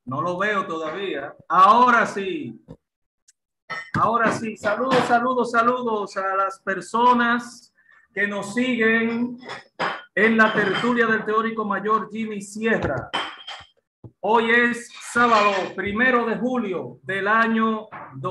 No lo veo todavía. Ahora sí. Ahora sí. Saludos, saludos, saludos a las personas que nos siguen en la tertulia del teórico mayor Jimmy Sierra. Hoy es sábado, 1 de julio del año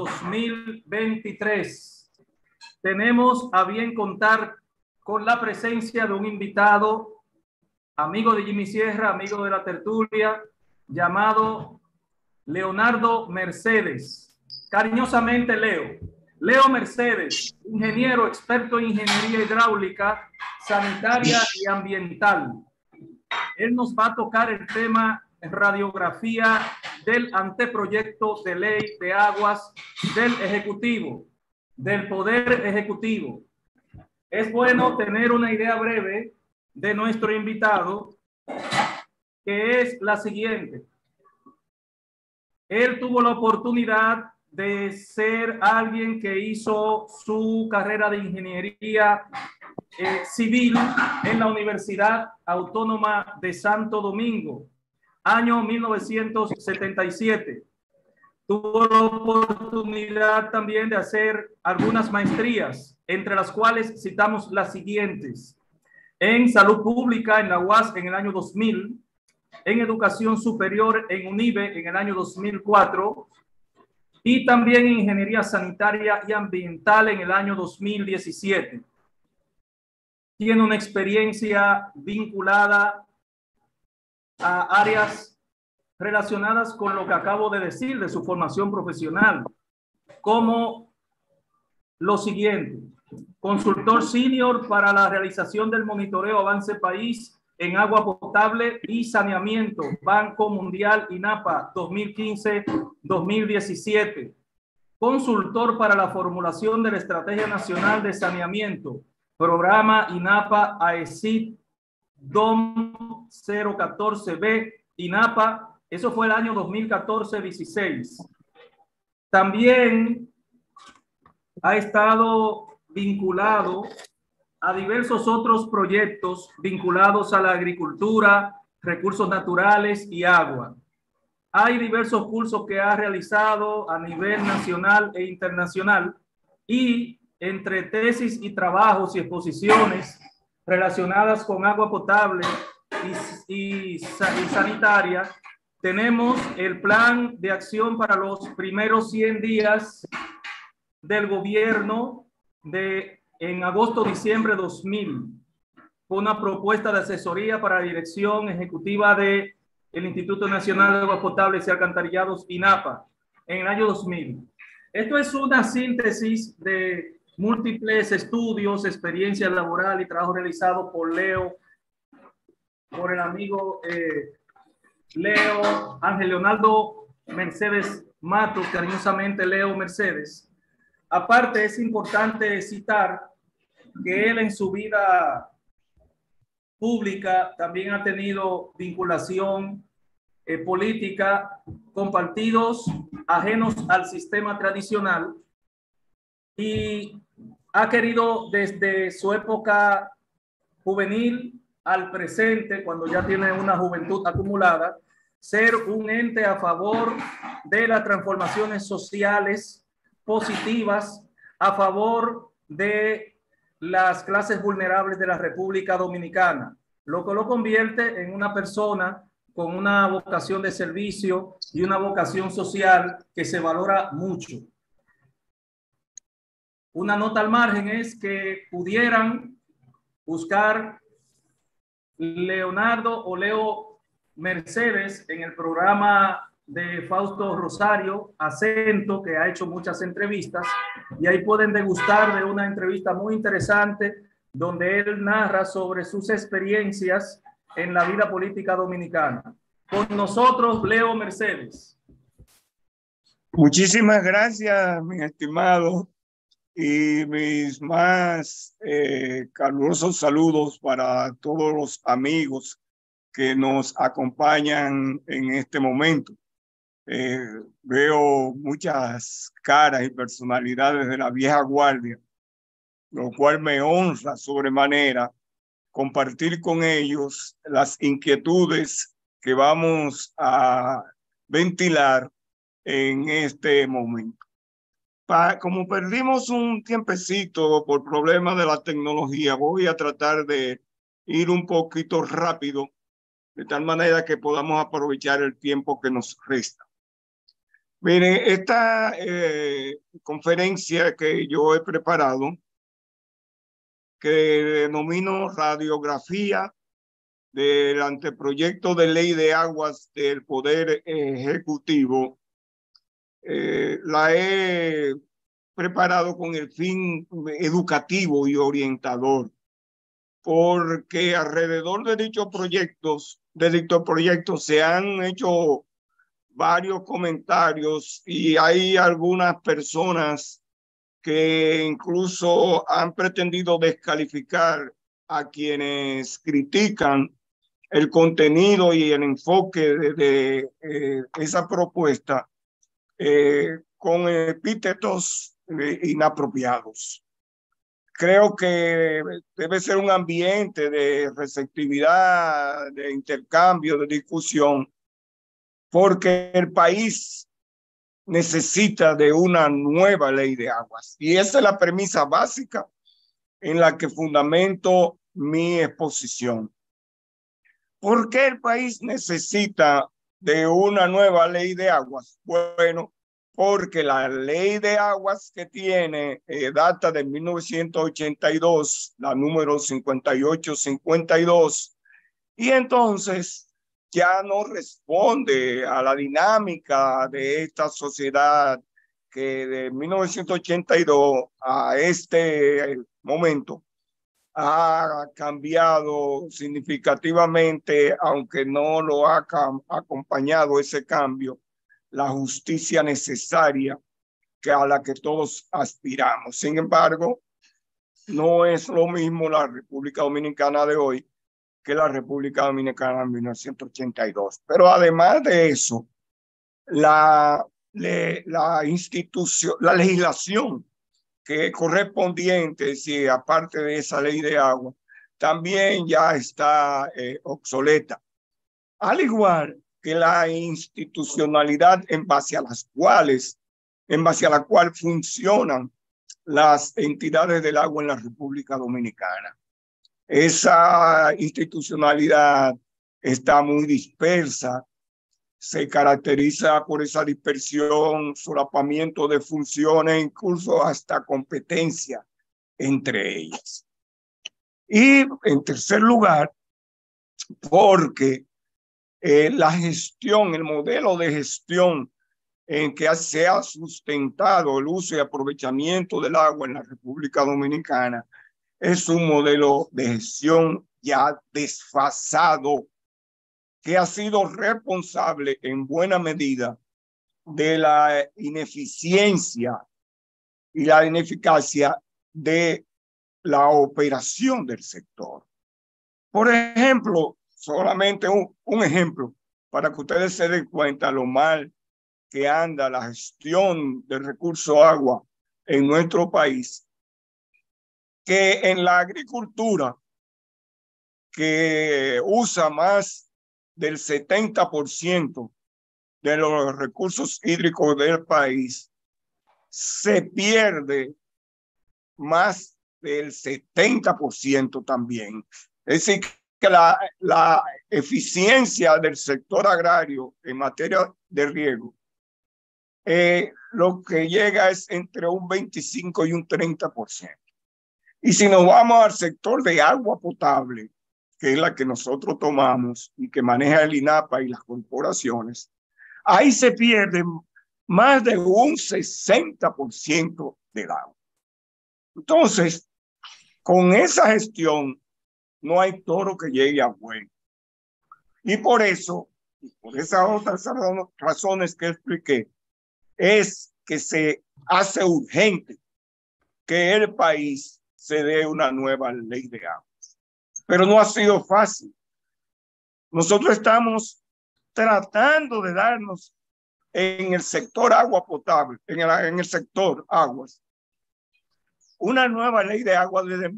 2023. Tenemos a bien contar con la presencia de un invitado, amigo de Jimmy Sierra, amigo de la tertulia, llamado Leonardo Mercedes, cariñosamente Leo. Leo Mercedes, ingeniero experto en ingeniería hidráulica, sanitaria y ambiental. Él nos va a tocar el tema radiografía del anteproyecto de ley de aguas del Ejecutivo, del Poder Ejecutivo. Es bueno tener una idea breve de nuestro invitado, que es la siguiente. Él tuvo la oportunidad de ser alguien que hizo su carrera de ingeniería civil en la Universidad Autónoma de Santo Domingo, año 1977. Tuvo la oportunidad también de hacer algunas maestrías, entre las cuales citamos las siguientes: en Salud Pública en la UAS en el año 2000, en Educación Superior en UNIBE en el año 2004 y también en Ingeniería Sanitaria y Ambiental en el año 2017. Tiene una experiencia vinculada a áreas relacionadas con lo que acabo de decir de su formación profesional, como lo siguiente: consultor senior para la realización del monitoreo Avance País en agua potable y saneamiento, Banco Mundial INAPA 2015-2017. Consultor para la formulación de la Estrategia Nacional de Saneamiento, Programa INAPA AECID DOM 014B INAPA. Eso fue el año 2014-16. También ha estado vinculado a diversos otros proyectos vinculados a la agricultura, recursos naturales y agua. Hay diversos cursos que ha realizado a nivel nacional e internacional, y entre tesis y trabajos y exposiciones relacionadas con agua potable y sanitaria, tenemos el plan de acción para los primeros 100 días del gobierno en agosto-diciembre 2000. Fue una propuesta de asesoría para la dirección ejecutiva del Instituto Nacional de Aguas Potables y Alcantarillados, INAPA, en el año 2000. Esto es una síntesis de múltiples estudios, experiencia laboral y trabajo realizado por Leo, por el amigo Leo Ángel Leonardo Mercedes Matos, cariñosamente Leo Mercedes. Aparte, es importante citar que él en su vida pública también ha tenido vinculación política con partidos ajenos al sistema tradicional, y ha querido desde su época juvenil al presente, cuando ya tiene una juventud acumulada, ser un ente a favor de las transformaciones sociales positivas, a favor de las clases vulnerables de la República Dominicana, lo que lo convierte en una persona con una vocación de servicio y una vocación social que se valora mucho. Una nota al margen es que pudieran buscar Leonardo o Leo Mercedes en el programa de Fausto Rosario, Acento, que ha hecho muchas entrevistas, y ahí pueden degustar de una entrevista muy interesante donde él narra sobre sus experiencias en la vida política dominicana. Con nosotros, Leo Mercedes. Muchísimas gracias, mi estimado, y mis más calurosos saludos para todos los amigos que nos acompañan en este momento. Veo muchas caras y personalidades de la vieja guardia, lo cual me honra sobremanera compartir con ellos las inquietudes que vamos a ventilar en este momento. Como perdimos un tiempecito por problemas de la tecnología, voy a tratar de ir un poquito rápido, de tal manera que podamos aprovechar el tiempo que nos resta. Miren, esta conferencia que yo he preparado, que denomino Radiografía del Anteproyecto de Ley de Aguas del Poder Ejecutivo, la he preparado con el fin educativo y orientador, porque alrededor de dichos proyectos se han hecho varios comentarios y hay algunas personas que incluso han pretendido descalificar a quienes critican el contenido y el enfoque de esa propuesta con epítetos inapropiados. Creo que debe ser un ambiente de receptividad, de intercambio, de discusión, porque el país necesita de una nueva ley de aguas. Y esa es la premisa básica en la que fundamento mi exposición. ¿Por qué el país necesita de una nueva ley de aguas? Bueno, porque la ley de aguas que tiene data de 1982, la número 5852, y entonces ya no responde a la dinámica de esta sociedad que de 1982 a este momento ha cambiado significativamente, aunque no lo ha acompañado ese cambio, la justicia necesaria que a la que todos aspiramos. Sin embargo, no es lo mismo la República Dominicana de hoy que la República Dominicana en 1982. Pero además de eso, la legislación que es correspondiente, si aparte de esa ley de agua, también ya está obsoleta. Al igual que la institucionalidad en base a la cual funcionan las entidades del agua en la República Dominicana. Esa institucionalidad está muy dispersa, se caracteriza por esa dispersión, solapamiento de funciones, incluso hasta competencia entre ellas. Y en tercer lugar, porque la gestión, el modelo de gestión en que se ha sustentado el uso y aprovechamiento del agua en la República Dominicana es un modelo de gestión ya desfasado, que ha sido responsable en buena medida de la ineficiencia y la ineficacia de la operación del sector. Por ejemplo, solamente un ejemplo para que ustedes se den cuenta lo mal que anda la gestión del recurso agua en nuestro país, que en la agricultura, que usa más del 70% de los recursos hídricos del país, se pierde más del 70% también. Es decir, que la eficiencia del sector agrario en materia de riego, lo que llega es entre un 25 y un 30%. Y si nos vamos al sector de agua potable, que es la que nosotros tomamos y que maneja el INAPA y las corporaciones, ahí se pierde más de un 60% del agua. Entonces, con esa gestión no hay toro que llegue a bueno. Y por eso, y por esas otras razones que expliqué, es que se hace urgente que el país se dé una nueva ley de aguas. Pero no ha sido fácil. Nosotros estamos tratando de darnos en el sector agua potable, en el sector aguas, una nueva ley de agua desde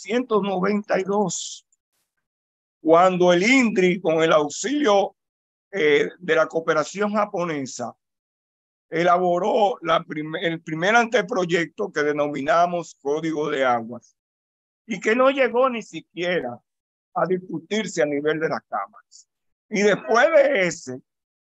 1992, cuando el INDRI, con el auxilio de la cooperación japonesa elaboró el primer anteproyecto que denominamos Código de Aguas y que no llegó ni siquiera a discutirse a nivel de las cámaras. Y después de ese,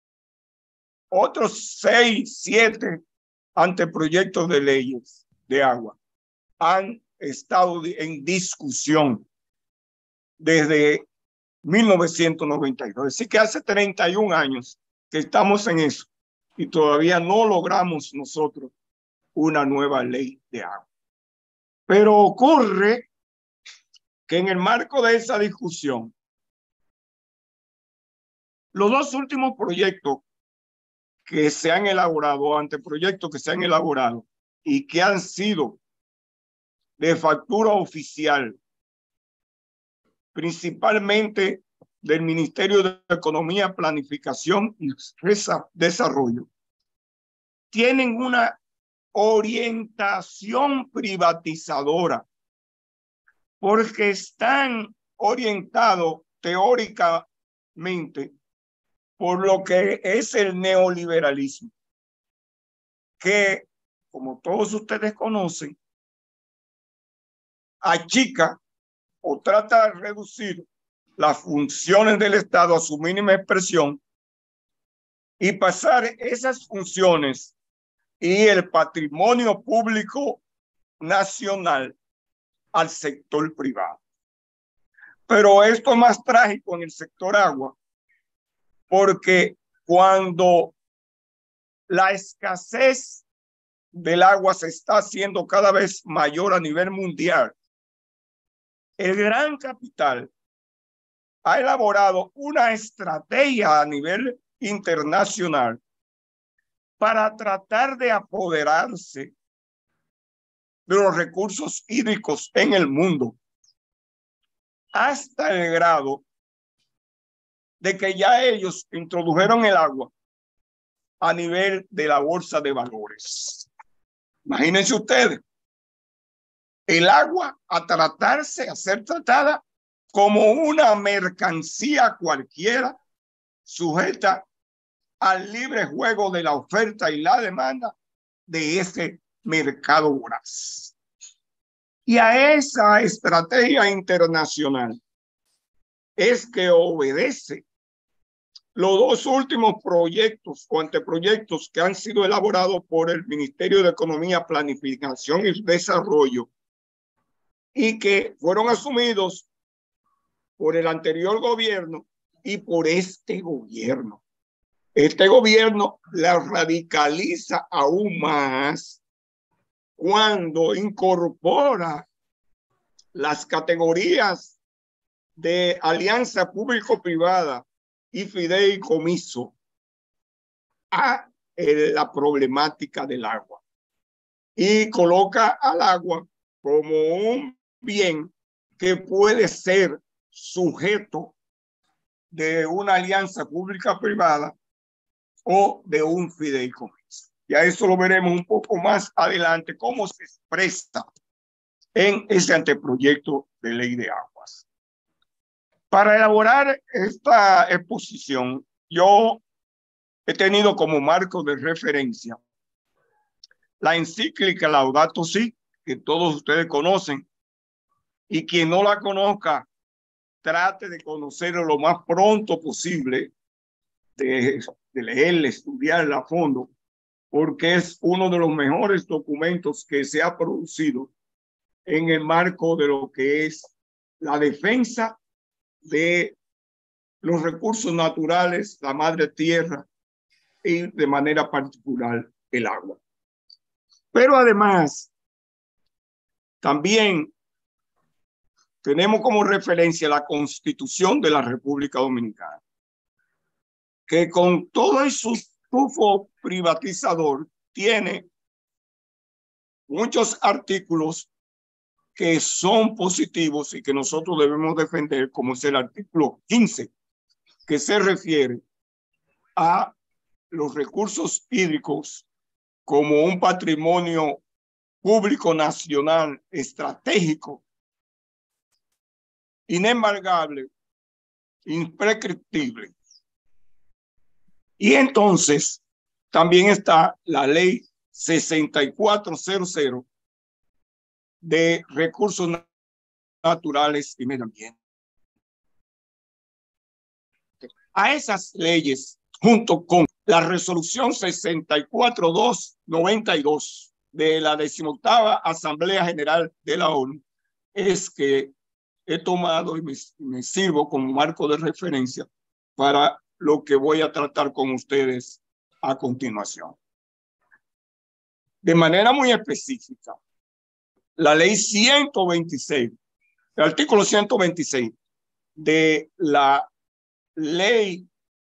otros 6, 7 anteproyectos de leyes de agua han estado en discusión desde 1992. Así que hace 31 años que estamos en eso y todavía no logramos nosotros una nueva ley de agua. Pero ocurre que en el marco de esa discusión, los dos últimos proyectos que se han elaborado, anteproyectos que se han elaborado y que han sido de factura oficial, principalmente del Ministerio de Economía, Planificación y Desarrollo, tienen una orientación privatizadora porque están orientados teóricamente por lo que es el neoliberalismo, que, como todos ustedes conocen, achica o trata de reducir las funciones del Estado a su mínima expresión y pasar esas funciones y el patrimonio público nacional al sector privado. Pero esto es más trágico en el sector agua, porque cuando la escasez del agua se está haciendo cada vez mayor a nivel mundial, el gran capital ha elaborado una estrategia a nivel internacional para tratar de apoderarse de los recursos hídricos en el mundo, hasta el grado de que ya ellos introdujeron el agua a nivel de la bolsa de valores. Imagínense ustedes, el agua a ser tratada como una mercancía cualquiera, sujeta al libre juego de la oferta y la demanda de ese mercado voraz. Y a esa estrategia internacional es que obedece los dos últimos proyectos o anteproyectos que han sido elaborados por el Ministerio de Economía, Planificación y Desarrollo y que fueron asumidos por el anterior gobierno y por este gobierno. Este gobierno la radicaliza aún más cuando incorpora las categorías de alianza público-privada y fideicomiso a la problemática del agua y coloca al agua como un bien que puede ser sujeto de una alianza pública-privada o de un fideicomiso. Ya eso lo veremos un poco más adelante, cómo se expresa en ese anteproyecto de ley de aguas. Para elaborar esta exposición, yo he tenido como marco de referencia la encíclica Laudato Si, que todos ustedes conocen, y quien no la conozca, trate de conocerlo lo más pronto posible, de leerla, estudiarla a fondo, porque es uno de los mejores documentos que se ha producido en el marco de lo que es la defensa de los recursos naturales, la madre tierra y de manera particular el agua. Pero además, también tenemos como referencia la Constitución de la República Dominicana, que con todo su tufo privatizador tiene muchos artículos que son positivos y que nosotros debemos defender, como es el artículo 15, que se refiere a los recursos hídricos como un patrimonio público nacional estratégico, inembargable, imprescriptible, Y entonces también está la ley 6400 de recursos naturales y medio ambiente. A esas leyes, junto con la resolución 64292 de la 18ª Asamblea General de la ONU, es que he tomado y me sirvo como marco de referencia para lo que voy a tratar con ustedes a continuación. De manera muy específica, la ley 126, el artículo 126 de la ley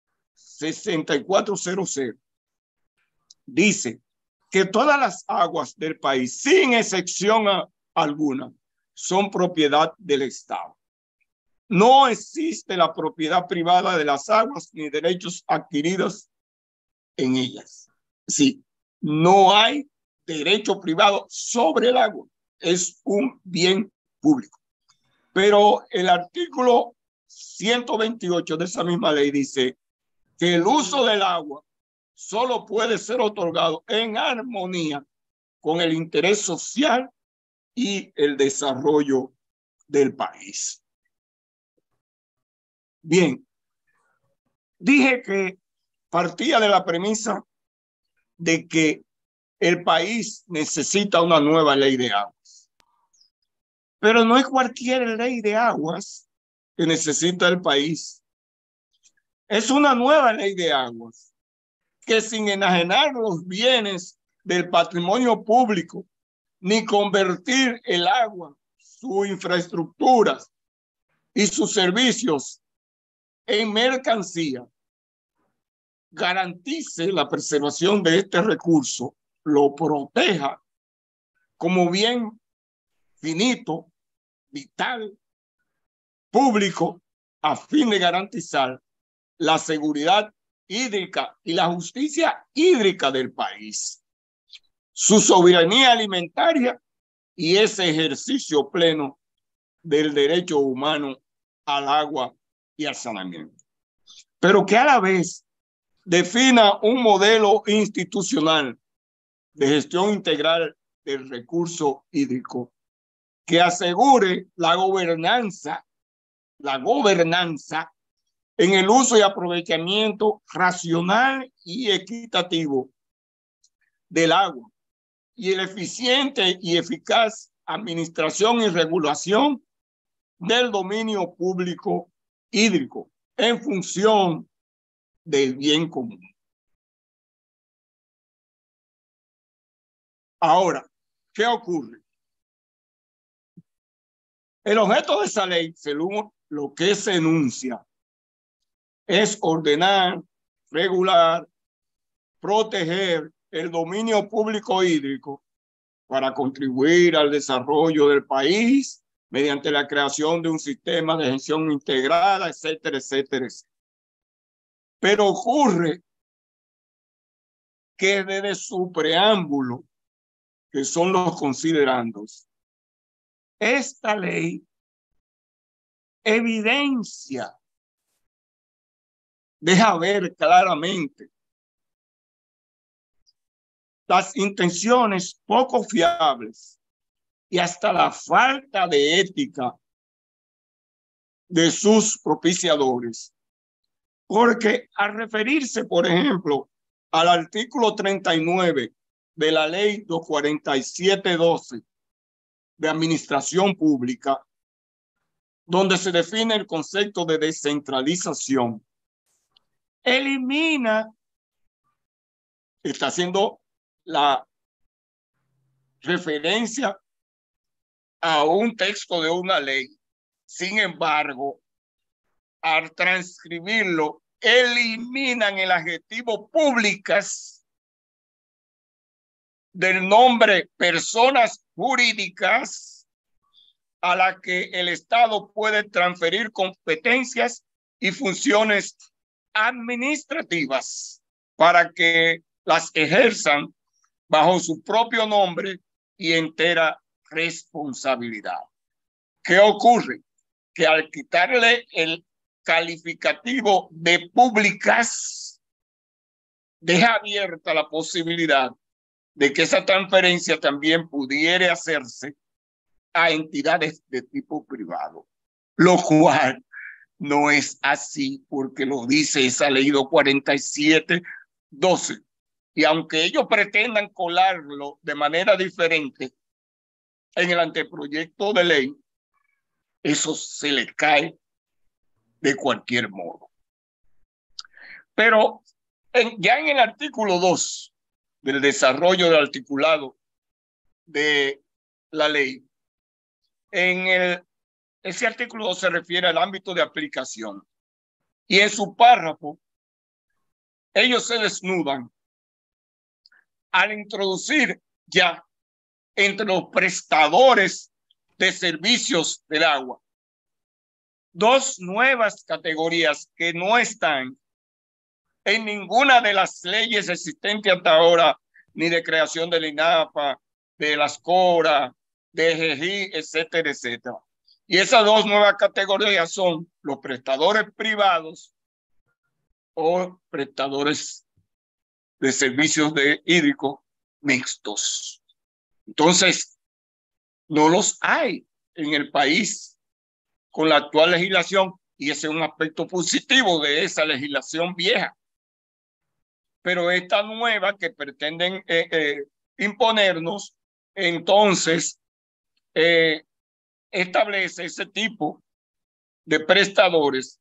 6400 dice que todas las aguas del país, sin excepción alguna, son propiedad del Estado. No existe la propiedad privada de las aguas ni derechos adquiridos en ellas. Sí, no hay derecho privado sobre el agua. Es un bien público. Pero el artículo 128 de esa misma ley dice que el uso del agua solo puede ser otorgado en armonía con el interés social y el desarrollo del país. Bien, dije que partía de la premisa de que el país necesita una nueva ley de aguas. Pero no es cualquier ley de aguas que necesita el país. Es una nueva ley de aguas que, sin enajenar los bienes del patrimonio público ni convertir el agua, sus infraestructuras y sus servicios en mercancía, garantice la preservación de este recurso, lo proteja como bien finito, vital, público, a fin de garantizar la seguridad hídrica y la justicia hídrica del país, su soberanía alimentaria y ese ejercicio pleno del derecho humano al agua y al saneamiento. Pero que a la vez defina un modelo institucional de gestión integral del recurso hídrico que asegure la gobernanza en el uso y aprovechamiento racional y equitativo del agua y el eficiente y eficaz administración y regulación del dominio público hídrico en función del bien común. Ahora, ¿qué ocurre? El objeto de esa ley, según lo que se enuncia, es ordenar, regular, proteger el dominio público hídrico para contribuir al desarrollo del país mediante la creación de un sistema de gestión integrada, etcétera, etcétera, etcétera. Pero ocurre que desde su preámbulo, que son los considerandos, esta ley evidencia, deja ver claramente las intenciones poco fiables y hasta la falta de ética de sus propiciadores. Porque al referirse, por ejemplo, al artículo 39 de la ley 247/12 de administración pública, donde se define el concepto de descentralización, está haciendo la referencia a un texto de una ley. Sin embargo, al transcribirlo, eliminan el adjetivo públicas del nombre personas jurídicas a la que el Estado puede transferir competencias y funciones administrativas para que las ejerzan bajo su propio nombre y entera responsabilidad. ¿Qué ocurre? Que al quitarle el calificativo de públicas, deja abierta la posibilidad de que esa transferencia también pudiera hacerse a entidades de tipo privado, lo cual no es así porque lo dice esa ley 247-12. Y aunque ellos pretendan colarlo de manera diferente en el anteproyecto de ley, eso se le cae de cualquier modo. Pero ya en el artículo 2 del desarrollo del articulado de la ley, ese artículo 2 se refiere al ámbito de aplicación. Y en su párrafo, ellos se desnudan al introducir ya entre los prestadores de servicios del agua dos nuevas categorías que no están en ninguna de las leyes existentes hasta ahora, ni de creación del INAPA, de las CORA, de EGI, etcétera, etcétera. Y esas dos nuevas categorías son los prestadores privados o prestadores de servicios de hídricos mixtos. Entonces, no los hay en el país con la actual legislación, y ese es un aspecto positivo de esa legislación vieja. Pero esta nueva que pretenden imponernos, entonces establece ese tipo de prestadores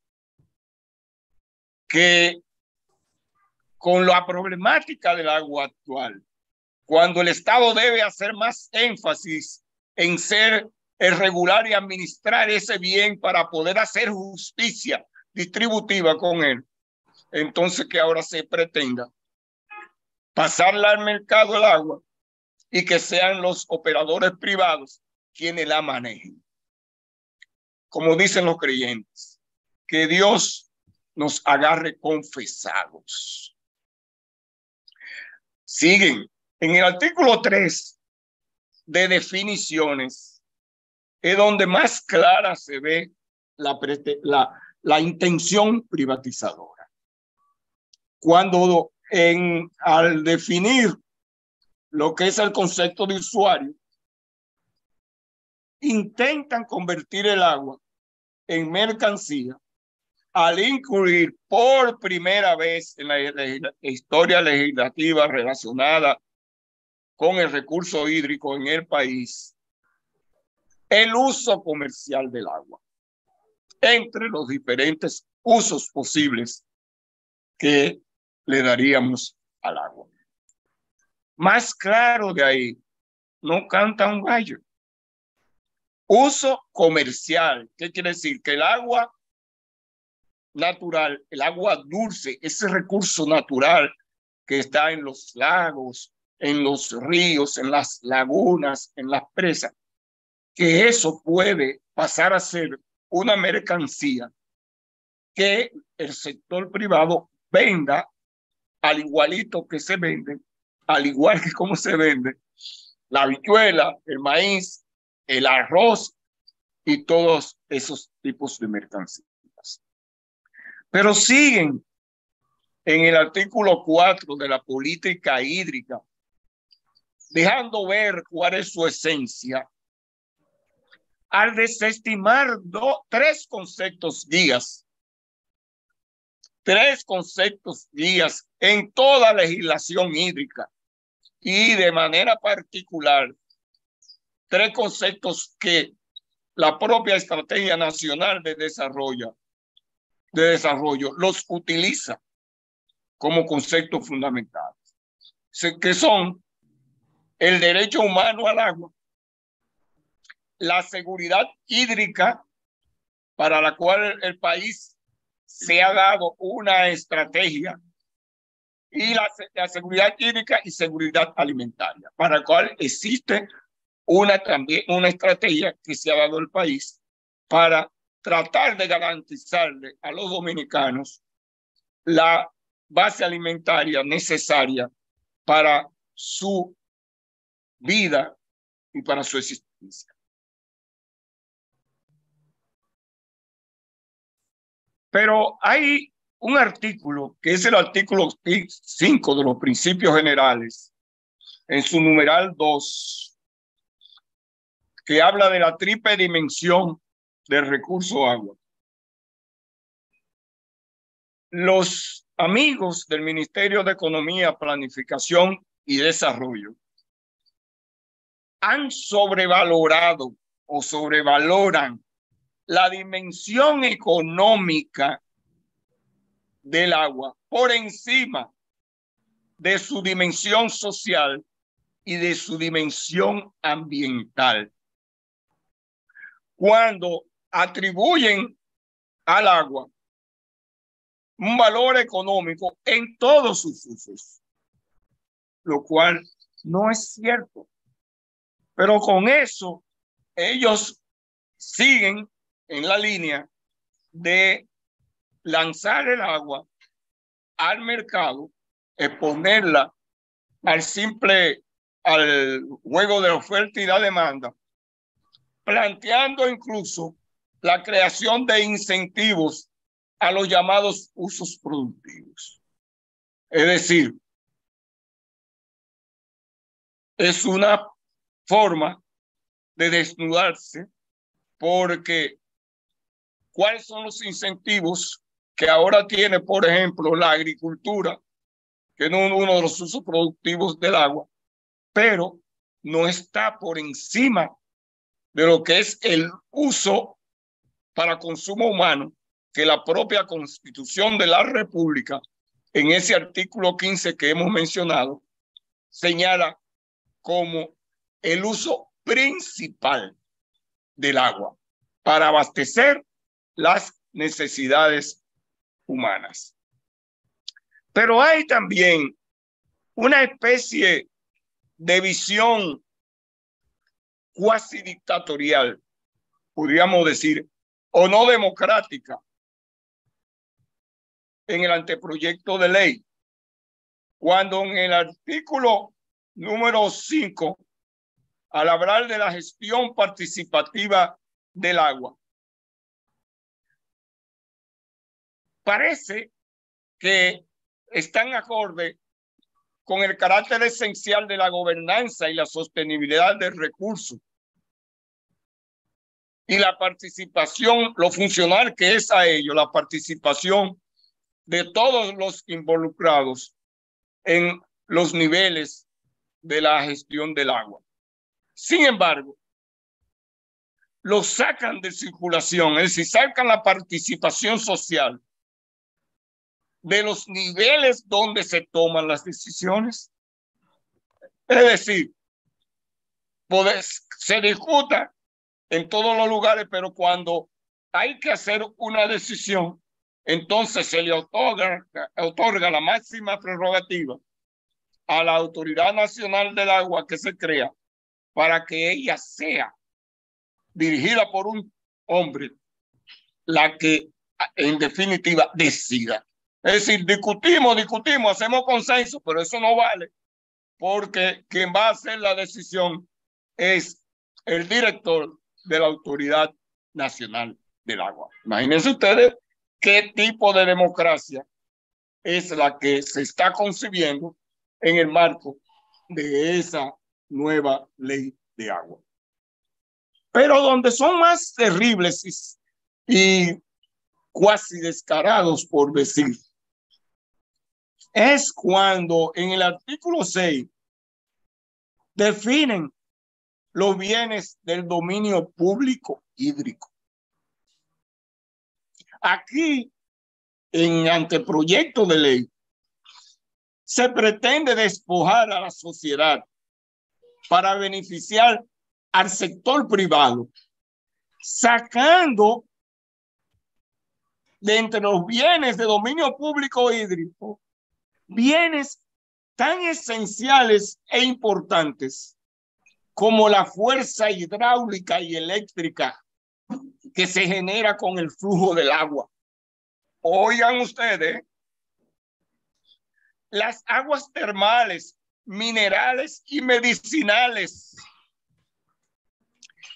que con la problemática del agua actual, cuando el Estado debe hacer más énfasis en ser el regular y administrar ese bien para poder hacer justicia distributiva con él, entonces que ahora se pretenda pasarla al mercado del agua y que sean los operadores privados quienes la manejen. Como dicen los creyentes, que Dios nos agarre confesados. Siguen. En el artículo 3 de definiciones es donde más clara se ve la intención privatizadora. Cuando al definir lo que es el concepto de usuario, intentan convertir el agua en mercancía al incluir por primera vez en la historia legislativa relacionada con el recurso hídrico en el país el uso comercial del agua, entre los diferentes usos posibles que le daríamos al agua. Más claro de ahí, no canta un gallo. Uso comercial, ¿qué quiere decir? Que el agua natural, el agua dulce, ese recurso natural que está en los lagos, en los ríos, en las lagunas, en las presas, que eso puede pasar a ser una mercancía que el sector privado venda al igualito que se vende, al igual que como se vende la habichuela, el maíz, el arroz y todos esos tipos de mercancías. Pero siguen en el artículo 4 de la política hídrica, dejando ver cuál es su esencia, al desestimar tres conceptos guías en toda legislación hídrica y de manera particular tres conceptos que la propia Estrategia Nacional de Desarrollo los utiliza como conceptos fundamentales, que son el derecho humano al agua, la seguridad hídrica, para la cual el país se ha dado una estrategia, y la seguridad hídrica y seguridad alimentaria, para la cual existe también una estrategia que se ha dado el país para tratar de garantizarle a los dominicanos la base alimentaria necesaria para su vida y para su existencia. Pero hay un artículo que es el artículo 5 de los principios generales, en su numeral 2, que habla de la triple dimensión del recurso agua. Los amigos del Ministerio de Economía, Planificación y Desarrollo han sobrevalorado o sobrevaloran la dimensión económica del agua por encima de su dimensión social y de su dimensión ambiental. Cuando atribuyen al agua un valor económico en todos sus usos, lo cual no es cierto. Pero con eso, ellos siguen en la línea de lanzar el agua al mercado, exponerla al juego de oferta y la demanda, planteando incluso la creación de incentivos a los llamados usos productivos. Es decir, es una forma de desnudarse, porque ¿cuáles son los incentivos que ahora tiene, por ejemplo, la agricultura, que es uno de los usos productivos del agua, pero no está por encima de lo que es el uso para consumo humano, que la propia Constitución de la República, en ese artículo 15 que hemos mencionado, señala como el uso principal del agua para abastecer las necesidades humanas. Pero hay también una especie de visión cuasi dictatorial, podríamos decir, o no democrática, en el anteproyecto de ley, cuando en el artículo número 5, al hablar de la gestión participativa del agua, parece que están acorde con el carácter esencial de la gobernanza y la sostenibilidad del recurso y la participación, lo funcional que es a ello, la participación de todos los involucrados en los niveles de la gestión del agua. Sin embargo, lo sacan de circulación, es decir, sacan la participación social de los niveles donde se toman las decisiones. Es decir, se discuta en todos los lugares, pero cuando hay que hacer una decisión, entonces se le otorga la máxima prerrogativa a la Autoridad Nacional del Agua que se crea para que ella sea dirigida por un hombre la que en definitiva decida. Es decir, discutimos, hacemos consenso, pero eso no vale, porque quien va a hacer la decisión es el director de la Autoridad Nacional del Agua. Imagínense ustedes qué tipo de democracia es la que se está concibiendo en el marco de esa nueva ley de agua. Pero donde son más terribles y cuasi descarados, por decir, es cuando en el artículo 6 definen los bienes del dominio público hídrico. Aquí, en anteproyecto de ley, se pretende despojar a la sociedad para beneficiar al sector privado, sacando de entre los bienes de dominio público hídrico bienes tan esenciales e importantes como la fuerza hidráulica y eléctrica que se genera con el flujo del agua. Oigan ustedes, las aguas termales, minerales y medicinales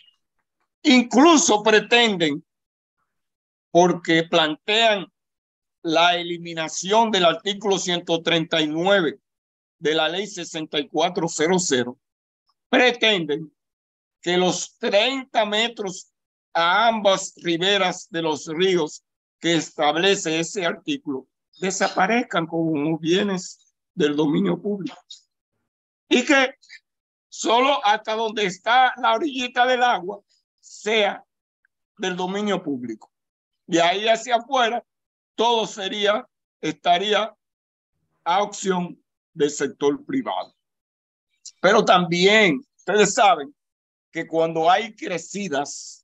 incluso pretenden, porque plantean la eliminación del artículo 139 de la ley 6400, pretenden que los 30 metros a ambas riberas de los ríos que establece ese artículo desaparezcan como bienes del dominio público y que solo hasta donde está la orillita del agua sea del dominio público. De ahí hacia afuera todo estaría a opción del sector privado. Pero también ustedes saben que cuando hay crecidas,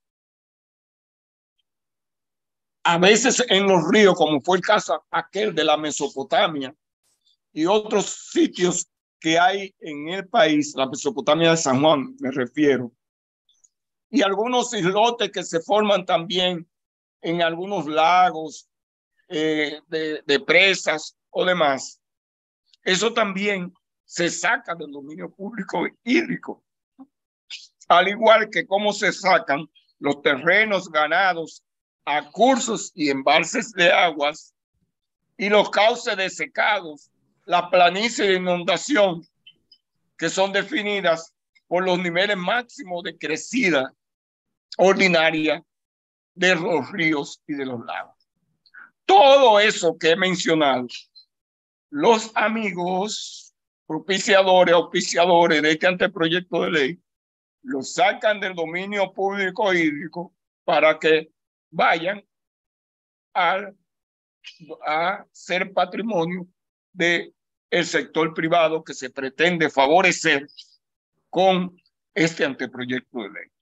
a veces en los ríos, como fue el caso aquel de la Mesopotamia y otros sitios que hay en el país, la Mesopotamia de San Juan me refiero, y algunos islotes que se forman también en algunos lagos, de presas o demás, eso también se saca del dominio público hídrico, al igual que cómo se sacan los terrenos ganados a cursos y embalses de aguas y los cauces desecados, la planicie de inundación, que son definidas por los niveles máximos de crecida ordinaria de los ríos y de los lagos. Todo eso que he mencionado, los amigos propiciadores, auspiciadores de este anteproyecto de ley, lo sacan del dominio público hídrico para que vayan a ser patrimonio del sector privado que se pretende favorecer con este anteproyecto de ley.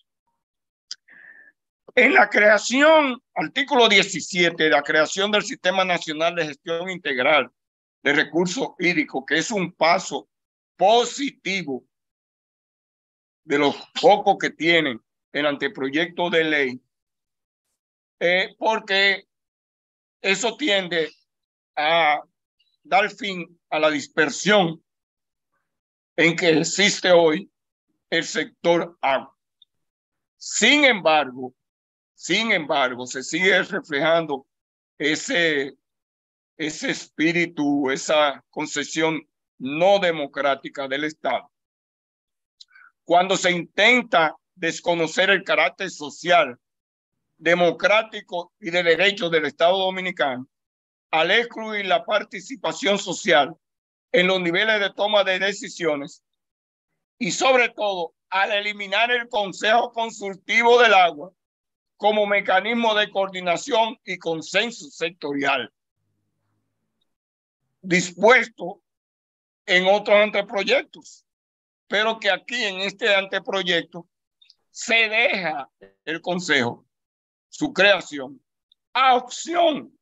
En la creación, artículo 17, la creación del Sistema Nacional de Gestión Integral de Recursos Hídricos, que es un paso positivo de los pocos que tienen el anteproyecto de ley, porque eso tiende a dar fin a la dispersión en que existe hoy el sector agua. Sin embargo, se sigue reflejando ese espíritu, esa concesión no democrática del Estado. Cuando se intenta desconocer el carácter social, democrático y de derechos del Estado Dominicano, al excluir la participación social en los niveles de toma de decisiones y sobre todo al eliminar el Consejo Consultivo del Agua como mecanismo de coordinación y consenso sectorial, dispuesto en otros anteproyectos, pero que aquí en este anteproyecto se deja el Consejo, su creación, a opción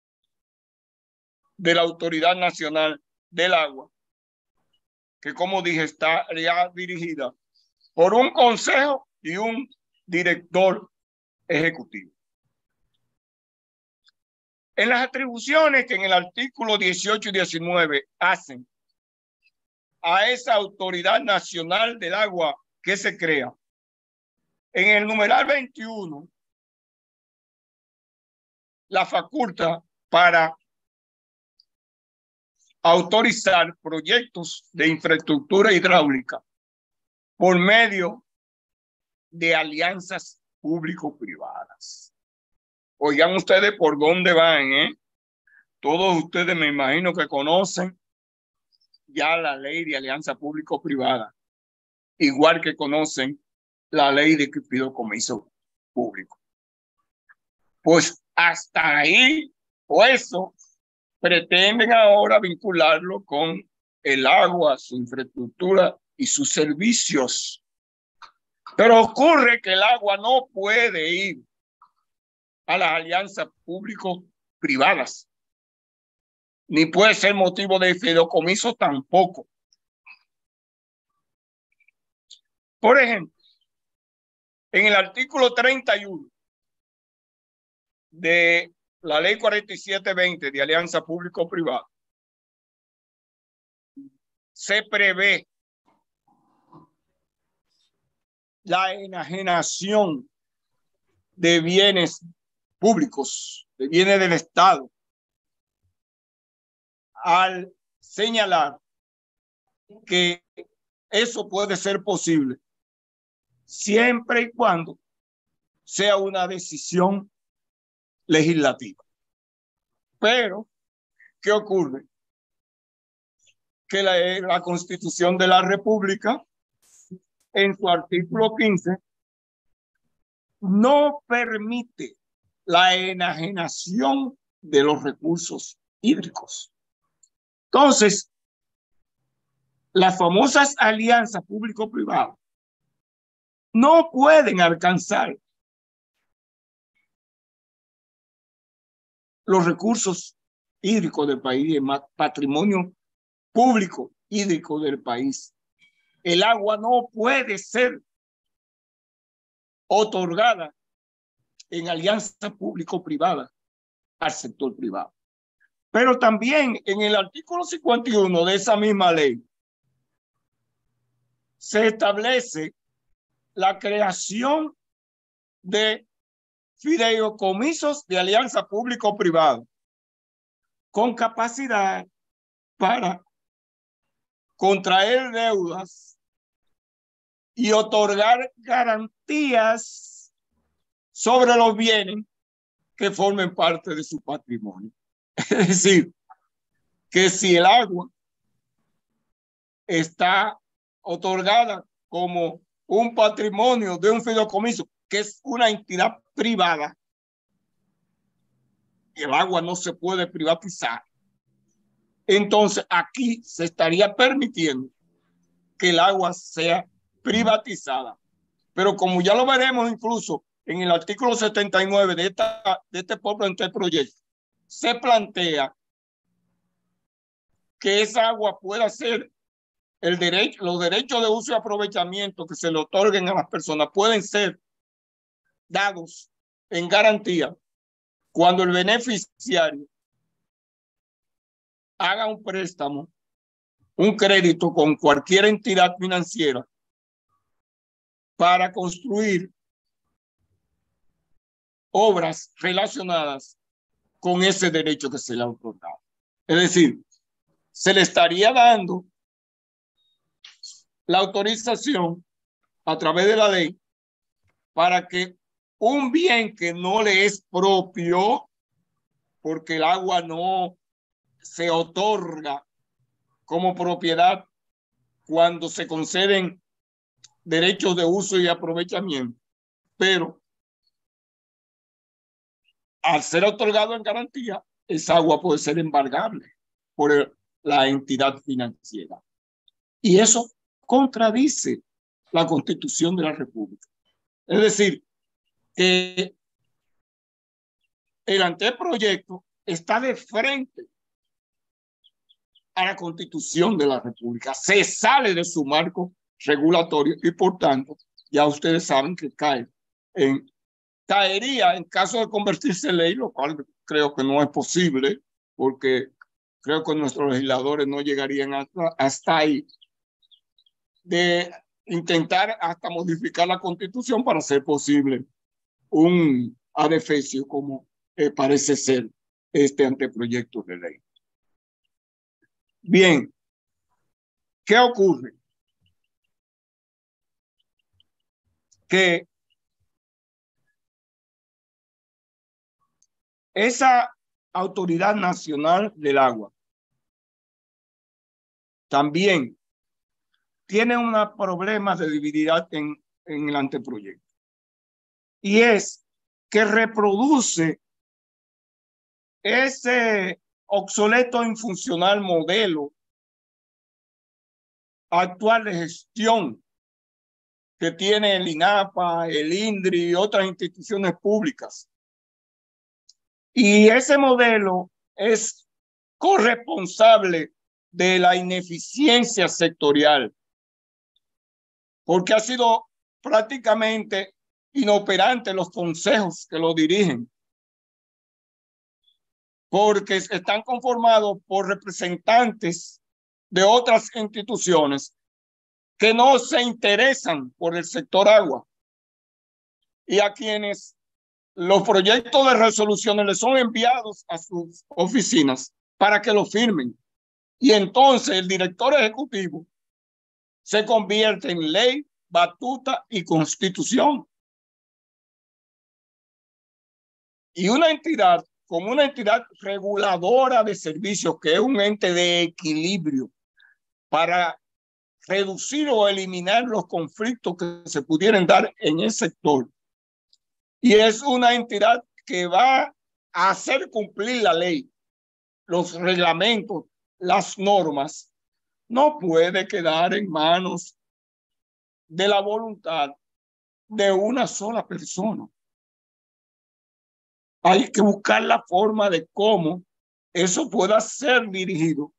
de la Autoridad Nacional del Agua, que como dije está ya dirigida por un consejo y un director ejecutivo. En las atribuciones que en el artículo 18 y 19 hacen a esa Autoridad Nacional del Agua que se crea, en el numeral 21 la faculta para autorizar proyectos de infraestructura hidráulica por medio de alianzas público-privadas. Oigan ustedes por dónde van, ¿eh? Todos ustedes me imagino que conocen ya la ley de alianza público-privada, igual que conocen la ley de fideicomiso público. Pues hasta ahí, o eso, pretenden ahora vincularlo con el agua, su infraestructura y sus servicios. Pero ocurre que el agua no puede ir a las alianzas público-privadas, ni puede ser motivo de fideicomiso tampoco. Por ejemplo, en el artículo 31 de la ley 4720 de alianza público-privada, se prevé la enajenación de bienes públicos, de bienes del Estado, al señalar que eso puede ser posible siempre y cuando sea una decisión legislativa. Pero, ¿qué ocurre? Que la Constitución de la República, en su artículo 15, no permite la enajenación de los recursos hídricos. Entonces, las famosas alianzas público-privadas no pueden alcanzar los recursos hídricos del país, el patrimonio público hídrico del país. El agua no puede ser otorgada en alianza público-privada al sector privado. Pero también en el artículo 51 de esa misma ley se establece la creación de fideicomisos de alianza público-privada con capacidad para contraer deudas y otorgar garantías sobre los bienes que formen parte de su patrimonio. Es decir, que si el agua está otorgada como un patrimonio de un fideicomiso, que es una entidad privada, el agua no se puede privatizar. Entonces aquí se estaría permitiendo que el agua sea privatizada. Pero como ya lo veremos incluso en el artículo 79 de este proyecto, se plantea que esa agua pueda ser los derechos de uso y aprovechamiento que se le otorguen a las personas pueden ser dados en garantía cuando el beneficiario haga un préstamo, un crédito con cualquier entidad financiera para construir obras relacionadas con ese derecho que se le ha otorgado. Es decir, se le estaría dando la autorización a través de la ley para que un bien que no le es propio, porque el agua no se otorga como propiedad cuando se conceden derechos de uso y aprovechamiento, pero al ser otorgado en garantía, esa agua puede ser embargable por la entidad financiera. Y eso contradice la Constitución de la República. Es decir, que el anteproyecto está de frente a la Constitución de la República, se sale de su marco regulatorio y por tanto ya ustedes saben que caería en caso de convertirse en ley, lo cual creo que no es posible porque creo que nuestros legisladores no llegarían hasta ahí, de intentar hasta modificar la Constitución para hacer posible un adefesio como parece ser este anteproyecto de ley. Bien, ¿qué ocurre? Que esa Autoridad Nacional del Agua también tiene unos problemas de debilidad en el anteproyecto. Y es que reproduce ese obsoleto e infuncional modelo actual de gestión que tiene el INAPA, el INDRI y otras instituciones públicas. Y ese modelo es corresponsable de la ineficiencia sectorial, porque ha sido prácticamente inoperante los consejos que lo dirigen, porque están conformados por representantes de otras instituciones que no se interesan por el sector agua y a quienes los proyectos de resoluciones les son enviados a sus oficinas para que lo firmen, Y entonces el director ejecutivo se convierte en ley, batuta y constitución. Y una entidad como una entidad reguladora de servicios, que es un ente de equilibrio para reducir o eliminar los conflictos que se pudieran dar en el sector. Y es una entidad que va a hacer cumplir la ley, los reglamentos, las normas. No puede quedar en manos de la voluntad de una sola persona. Hay que buscar la forma de cómo eso pueda ser dirigido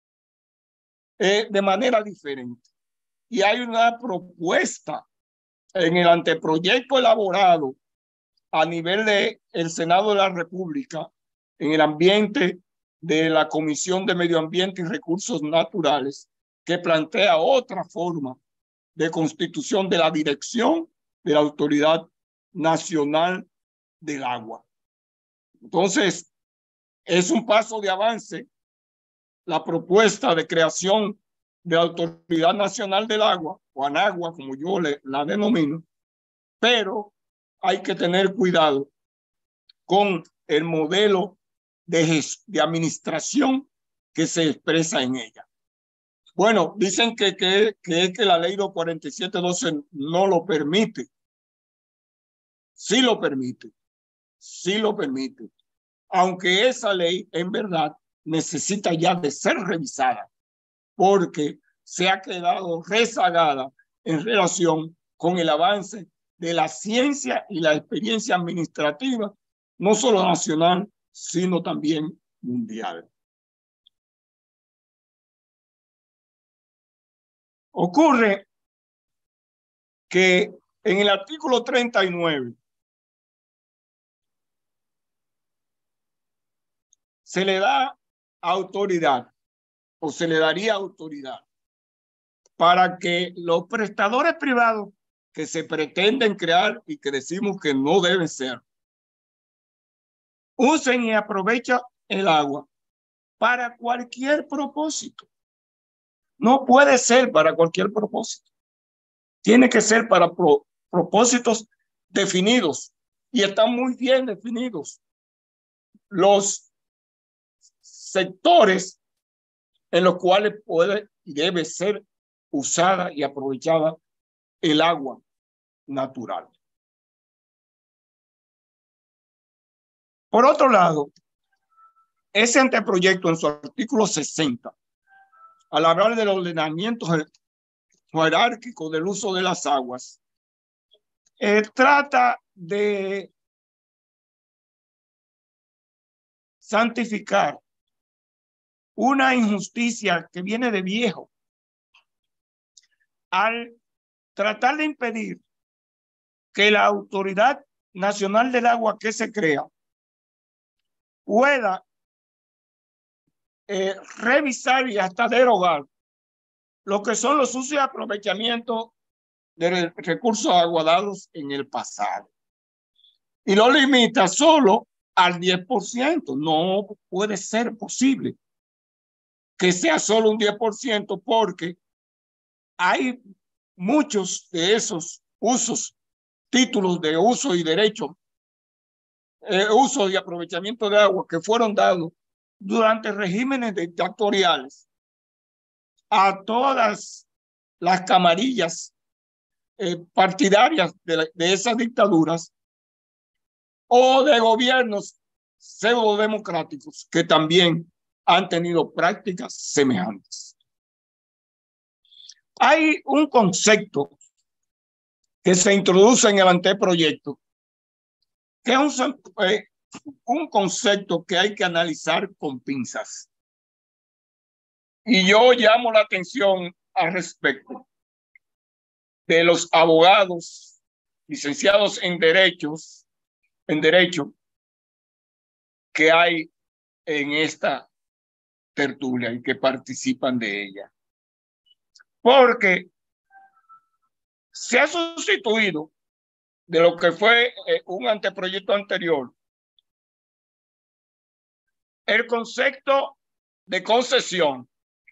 de manera diferente. Y hay una propuesta en el anteproyecto elaborado a nivel del Senado de la República, en el ambiente de la Comisión de Medio Ambiente y Recursos Naturales, que plantea otra forma de constitución de la dirección de la Autoridad Nacional del Agua. Entonces, es un paso de avance la propuesta de creación de la Autoridad Nacional del Agua, o ANAGUA, como yo la denomino, pero hay que tener cuidado con el modelo de administración que se expresa en ella. Bueno, dicen que la ley 4712 no lo permite. Sí lo permite. Sí lo permite. Aunque esa ley en verdad necesita ya de ser revisada porque se ha quedado rezagada en relación con el avance de la ciencia y la experiencia administrativa, no solo nacional, sino también mundial. Ocurre que en el artículo 39 se le da autoridad o se le daría autoridad para que los prestadores privados que se pretenden crear y que decimos que no deben ser, usen y aprovechen el agua para cualquier propósito. No puede ser para cualquier propósito. Tiene que ser para propósitos definidos y están muy bien definidos los sectores en los cuales puede y debe ser usada y aprovechada el agua natural. Por otro lado, ese anteproyecto en su artículo 60, al hablar del ordenamiento jerárquico del uso de las aguas, trata de santificar una injusticia que viene de viejo al tratar de impedir que la Autoridad Nacional del Agua que se crea pueda revisar y hasta derogar lo que son los usos y aprovechamientos de recursos aguadados en el pasado. Y lo limita solo al 10%. No puede ser posible que sea solo un 10% porque hay muchos de esos usos, títulos de uso y derecho, uso y aprovechamiento de agua que fueron dados durante regímenes dictatoriales a todas las camarillas partidarias de esas dictaduras o de gobiernos pseudo-democráticos que también han tenido prácticas semejantes. Hay un concepto que se introduce en el anteproyecto, que es un concepto que hay que analizar con pinzas. Y yo llamo la atención al respecto de los abogados licenciados en derecho que hay en esta tertulia y que participan de ella. Porque se ha sustituido de lo que fue un anteproyecto anterior el concepto de concesión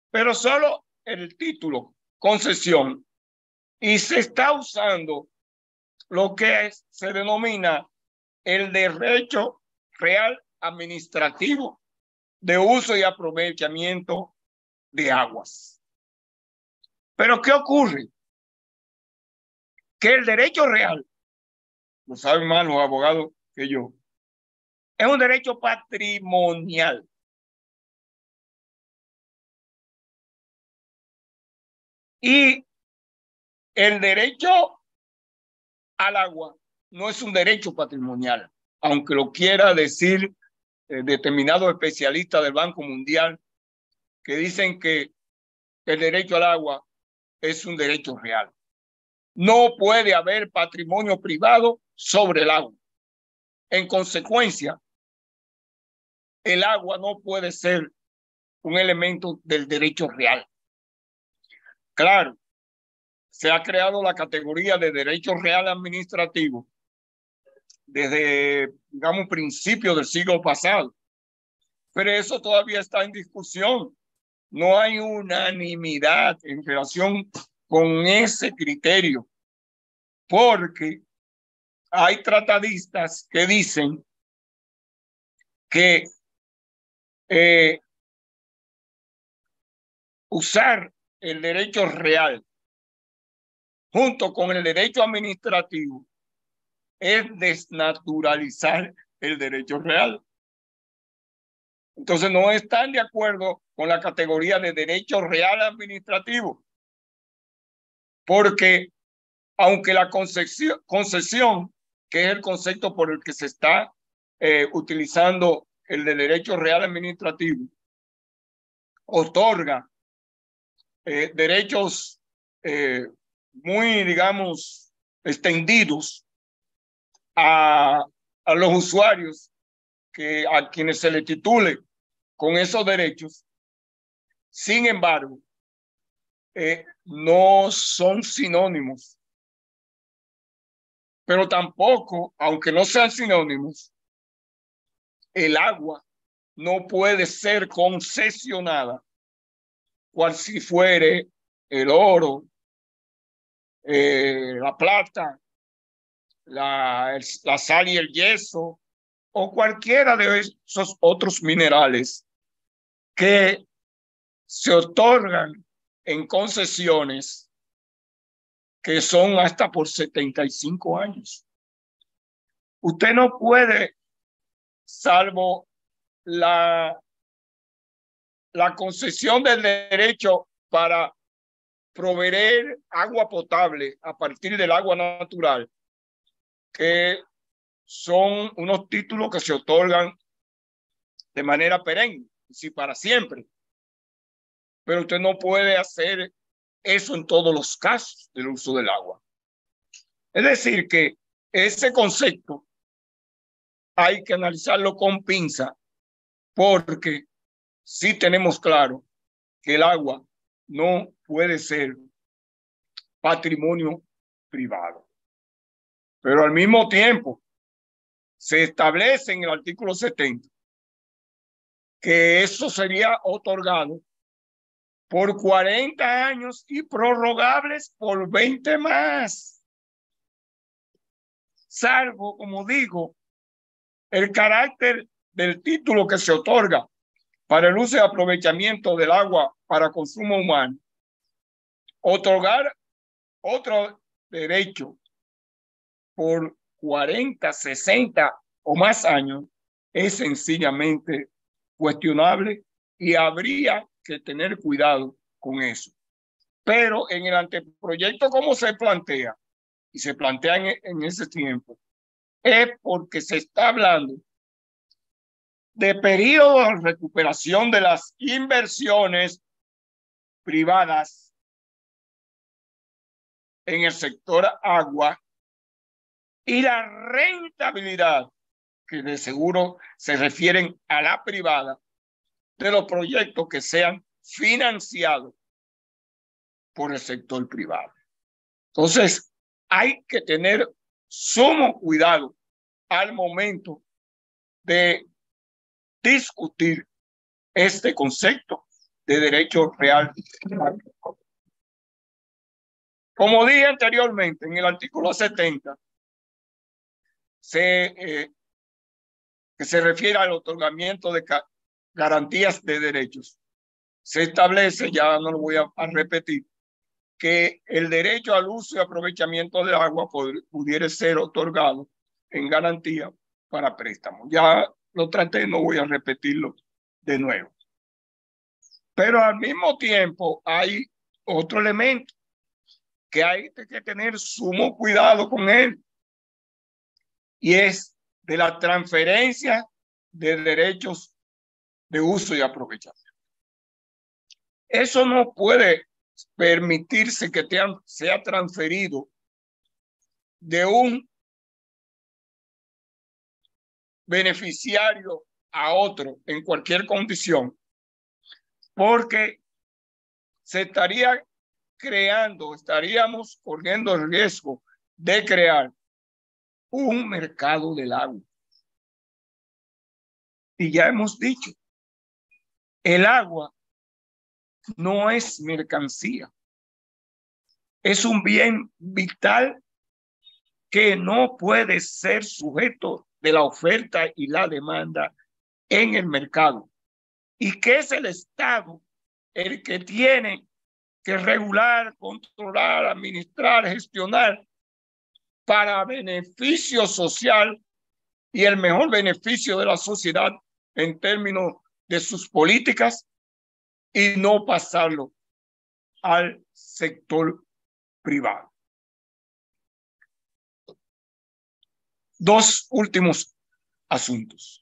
pero solo el título, concesión, y se está usando lo que se denomina el derecho real administrativo de uso y aprovechamiento de aguas. Pero ¿qué ocurre? Que el derecho real, lo saben más los abogados que yo, es un derecho patrimonial. Y el derecho al agua no es un derecho patrimonial, aunque lo quiera decir determinados especialistas del Banco Mundial, que dicen que el derecho al agua es un derecho real. No puede haber patrimonio privado sobre el agua. En consecuencia, el agua no puede ser un elemento del derecho real. Claro, se ha creado la categoría de derecho real administrativo desde, digamos, principios del siglo pasado, pero eso todavía está en discusión. No hay unanimidad en relación con ese criterio, porque hay tratadistas que dicen que usar el derecho real junto con el derecho administrativo es desnaturalizar el derecho real. Entonces no están de acuerdo con la categoría de derecho real administrativo, porque aunque la concesión, que es el concepto por el que se está utilizando el de derecho real administrativo, otorga derechos muy, digamos, extendidos a los usuarios a quienes se les titule con esos derechos. Sin embargo, no son sinónimos, pero tampoco, aunque no sean sinónimos, el agua no puede ser concesionada cual si fuere el oro, la plata, la sal y el yeso, o cualquiera de esos otros minerales que se otorgan en concesiones que son hasta por 75 años. Usted no puede, salvo la concesión del derecho para proveer agua potable a partir del agua natural, que son unos títulos que se otorgan de manera perenne, sí, para siempre. Pero usted no puede hacer eso en todos los casos del uso del agua. Es decir, que ese concepto hay que analizarlo con pinza, porque sí tenemos claro que el agua no puede ser patrimonio privado. Pero al mismo tiempo se establece en el artículo 70 que eso sería otorgado por 40 años y prorrogables por 20 más. Salvo, como digo, el carácter del título que se otorga para el uso y aprovechamiento del agua para consumo humano. Otorgar otro derecho por 40, 60 o más años es sencillamente cuestionable y habría que tener cuidado con eso. Pero en el anteproyecto, como se plantea, y se plantea en ese tiempo, es porque se está hablando de periodo de recuperación de las inversiones privadas en el sector agua y la rentabilidad, que de seguro se refieren a la privada, de los proyectos que sean financiados por el sector privado. Entonces, hay que tener sumo cuidado al momento de discutir este concepto de derecho real. Como dije anteriormente, en el artículo 70, que se refiere al otorgamiento de garantías de derechos, se establece, ya no lo voy a repetir, que el derecho al uso y aprovechamiento del agua pudiera ser otorgado en garantía para préstamos. Ya lo traté, no voy a repetirlo de nuevo. Pero al mismo tiempo hay otro elemento que hay que tener sumo cuidado con él, y es de la transferencia de derechos de uso y aprovechamiento. Eso no puede permitirse que sea transferido de un beneficiario a otro en cualquier condición, porque estaríamos corriendo el riesgo de crear un mercado del agua. Y ya hemos dicho, el agua no es mercancía, es un bien vital que no puede ser sujeto de la oferta y la demanda en el mercado, y que es el Estado el que tiene que regular, controlar, administrar, gestionar para beneficio social y el mejor beneficio de la sociedad en términos de sus políticas, y no pasarlo al sector privado. Dos últimos asuntos.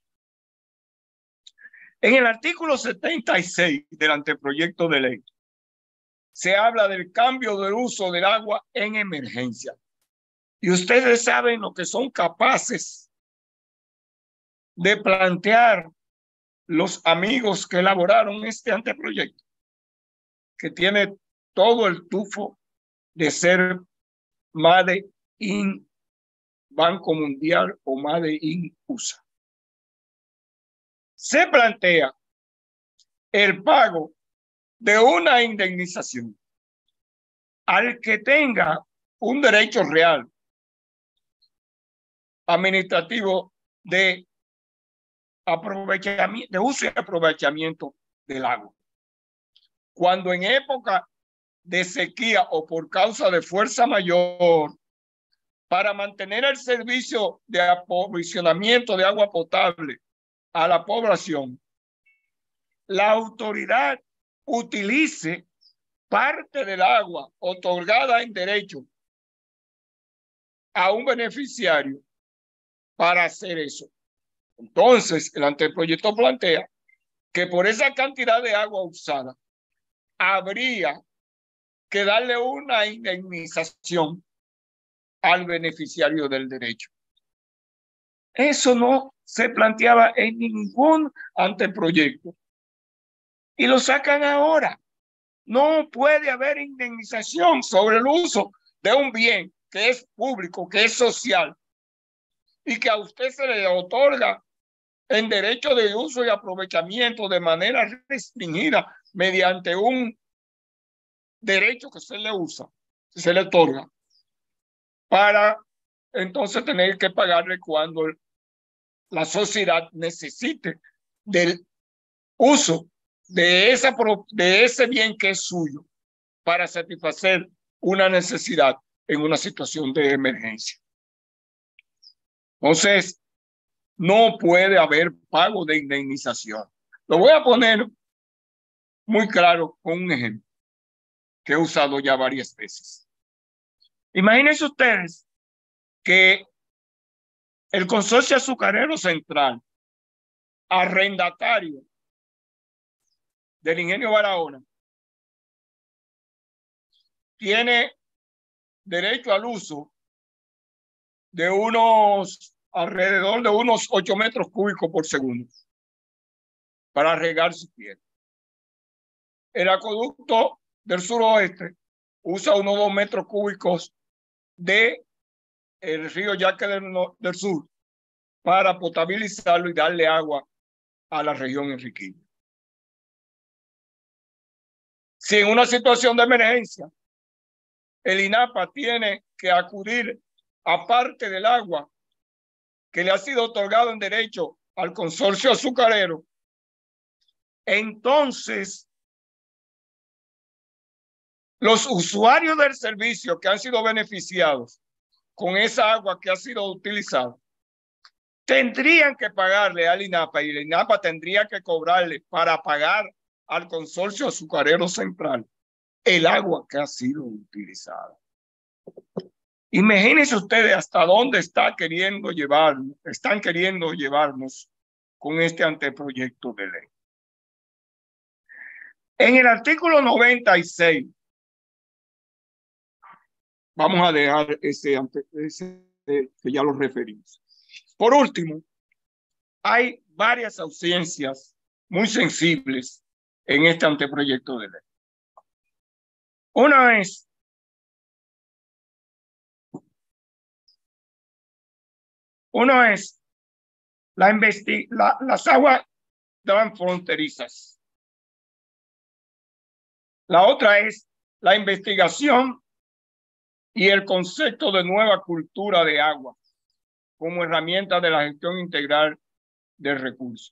En el artículo 76 del anteproyecto de ley se habla del cambio de uso del agua en emergencia. Y ustedes saben lo que son capaces de plantear los amigos que elaboraron este anteproyecto, que tiene todo el tufo de ser Made in Banco Mundial o Made in USA. Se plantea el pago de una indemnización al que tenga un derecho real administrativo de aprovechamiento, de uso y aprovechamiento del agua. Cuando en época de sequía o por causa de fuerza mayor, para mantener el servicio de aprovisionamiento de agua potable a la población, la autoridad utilice parte del agua otorgada en derecho a un beneficiario para hacer eso. Entonces, el anteproyecto plantea que por esa cantidad de agua usada habría que darle una indemnización al beneficiario del derecho. Eso no se planteaba en ningún anteproyecto y lo sacan ahora. No puede haber indemnización sobre el uso de un bien que es público, que es social, y que a usted se le otorga en derecho de uso y aprovechamiento de manera restringida mediante un derecho que se le usa, que se le otorga, para entonces tener que pagarle cuando la sociedad necesite del uso de ese bien que es suyo para satisfacer una necesidad en una situación de emergencia. Entonces, no puede haber pago de indemnización. Lo voy a poner muy claro con un ejemplo que he usado ya varias veces. Imagínense ustedes que el Consorcio Azucarero Central, arrendatario del Ingenio Barahona, tiene derecho al uso de alrededor de unos 8 metros cúbicos por segundo para regar su tierra. El acueducto del suroeste usa unos 2 metros cúbicos de el río Yaque del Sur para potabilizarlo y darle agua a la región Enriquillo. Si en una situación de emergencia el INAPA tiene que acudir a parte del agua que le ha sido otorgado en derecho al consorcio azucarero, entonces los usuarios del servicio que han sido beneficiados con esa agua que ha sido utilizada tendrían que pagarle al INAPA y el INAPA tendría que cobrarle para pagar al consorcio azucarero central el agua que ha sido utilizada. Imagínense ustedes hasta dónde están queriendo llevarnos con este anteproyecto de ley. En el artículo 96, vamos a dejar ese que ya lo referimos. Por último, hay varias ausencias muy sensibles en este anteproyecto de ley. Una es las aguas transfronterizas. La otra es la investigación y el concepto de nueva cultura de agua como herramienta de la gestión integral del recurso.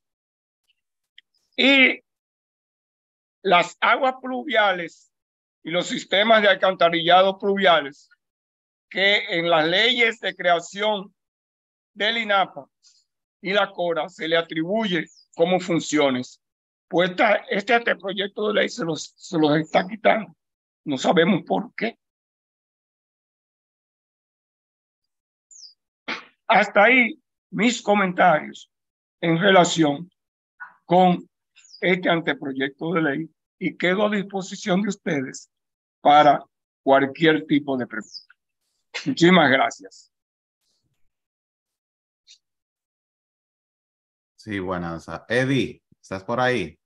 Y las aguas pluviales y los sistemas de alcantarillado pluviales que en las leyes de creación del INAPA y la CORA se le atribuye como funciones. Pues este anteproyecto de ley se los está quitando. No sabemos por qué. Hasta ahí mis comentarios en relación con este anteproyecto de ley y quedo a disposición de ustedes para cualquier tipo de pregunta. Muchísimas gracias. Sí, buenas. Eddie, ¿estás por ahí?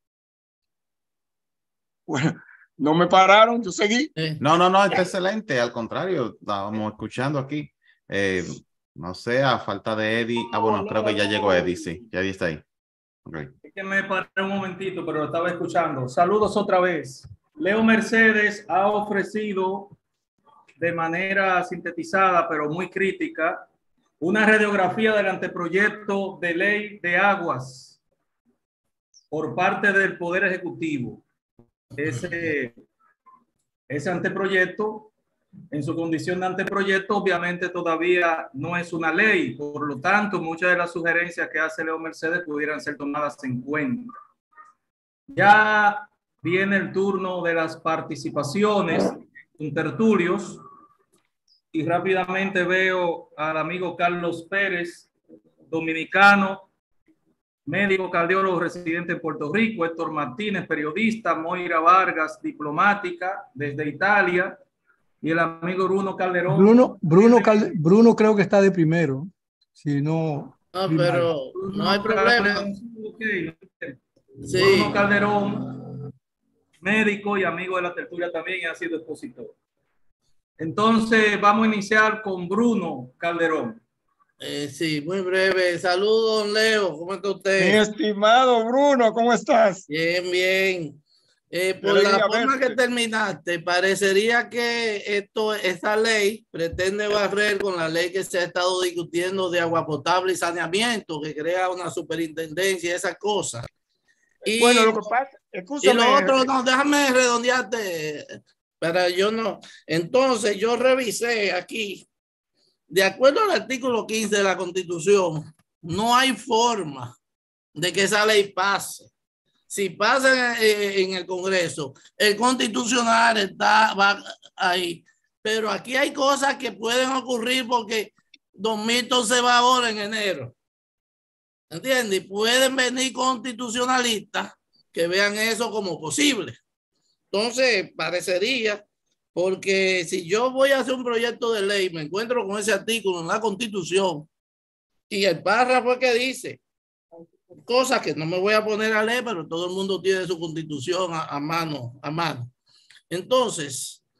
Bueno, no me pararon, yo seguí. No, está excelente. Al contrario, estábamos escuchando aquí. No sé, a falta de Eddie. Bueno, creo que ya llegó Eddie, sí. Ya Eddie está ahí. Okay. Es que me paré un momentito, pero lo estaba escuchando. Saludos otra vez. Leo Mercedes ha ofrecido de manera sintetizada, pero muy crítica, una radiografía del anteproyecto de ley de aguas por parte del Poder Ejecutivo. Ese anteproyecto, en su condición de anteproyecto, obviamente todavía no es una ley. Por lo tanto, muchas de las sugerencias que hace Leo Mercedes pudieran ser tomadas en cuenta. Ya viene el turno de las participaciones en tertulios y rápidamente veo al amigo Carlos Pérez, dominicano, médico cardiólogo residente en Puerto Rico, Héctor Martínez, periodista, Moira Vargas, diplomática desde Italia, y el amigo Bruno Calderón. Bruno creo que está de primero, si no. No, pero no hay problema. Okay. Sí. Bruno Calderón, médico y amigo de la tertulia también, y ha sido expositor. Entonces vamos a iniciar con Bruno Calderón. Sí, muy breve. Saludos, don Leo. ¿Cómo está usted? Mi estimado Bruno, ¿cómo estás? Bien, bien. Por la forma que terminaste, parecería que esta ley pretende barrer con la ley que se ha estado discutiendo de agua potable y saneamiento, que crea una superintendencia y esas cosas. Y, bueno, lo que pasa, escúchame. Y lo otro, no, déjame redondearte, para yo no. Entonces, yo revisé aquí. De acuerdo al artículo 15 de la Constitución, no hay forma de que esa ley pase. Si pasa en el Congreso, el Constitucional va ahí. Pero aquí hay cosas que pueden ocurrir porque Don Milton se va ahora en enero. ¿Entiendes? Y pueden venir constitucionalistas que vean eso como posible. Entonces, parecería... Porque si yo voy a hacer un proyecto de ley, me encuentro con ese artículo en la Constitución y el párrafo que dice cosas que no me voy a poner a leer, pero todo el mundo tiene su Constitución a mano. Entonces,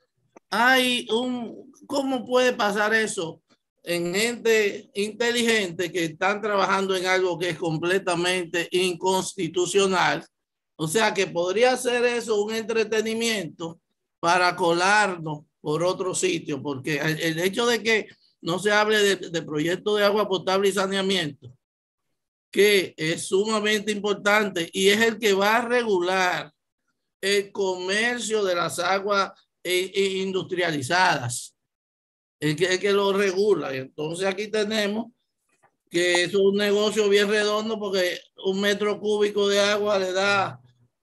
¿cómo puede pasar eso en gente inteligente que están trabajando en algo que es completamente inconstitucional O sea que podría ser eso un entretenimiento para colarnos por otro sitio, porque el hecho de que no se hable de proyectos de agua potable y saneamiento, que es sumamente importante y es el que va a regular el comercio de las aguas industrializadas, el que lo regula. Y entonces aquí tenemos que es un negocio bien redondo porque un metro cúbico de agua le da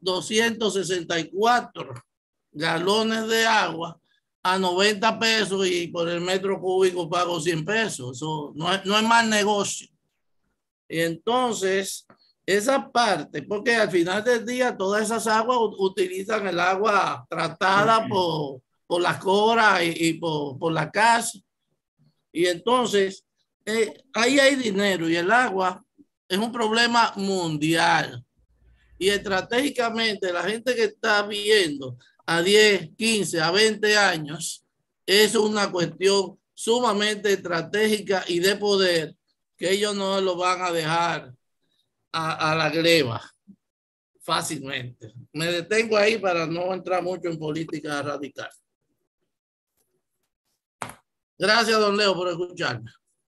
264 galones de agua a 90 pesos y por el metro cúbico pago 100 pesos. Eso no es mal negocio. Y entonces, esa parte, porque al final del día todas esas aguas utilizan el agua tratada por las cobras y por la casa. Y entonces, ahí hay dinero y el agua es un problema mundial. Y estratégicamente la gente que está viendo a 10, 15, a 20 años, es una cuestión sumamente estratégica y de poder que ellos no lo van a dejar a la gleba fácilmente. Me detengo ahí para no entrar mucho en política radical. Gracias, don Leo, por escucharme.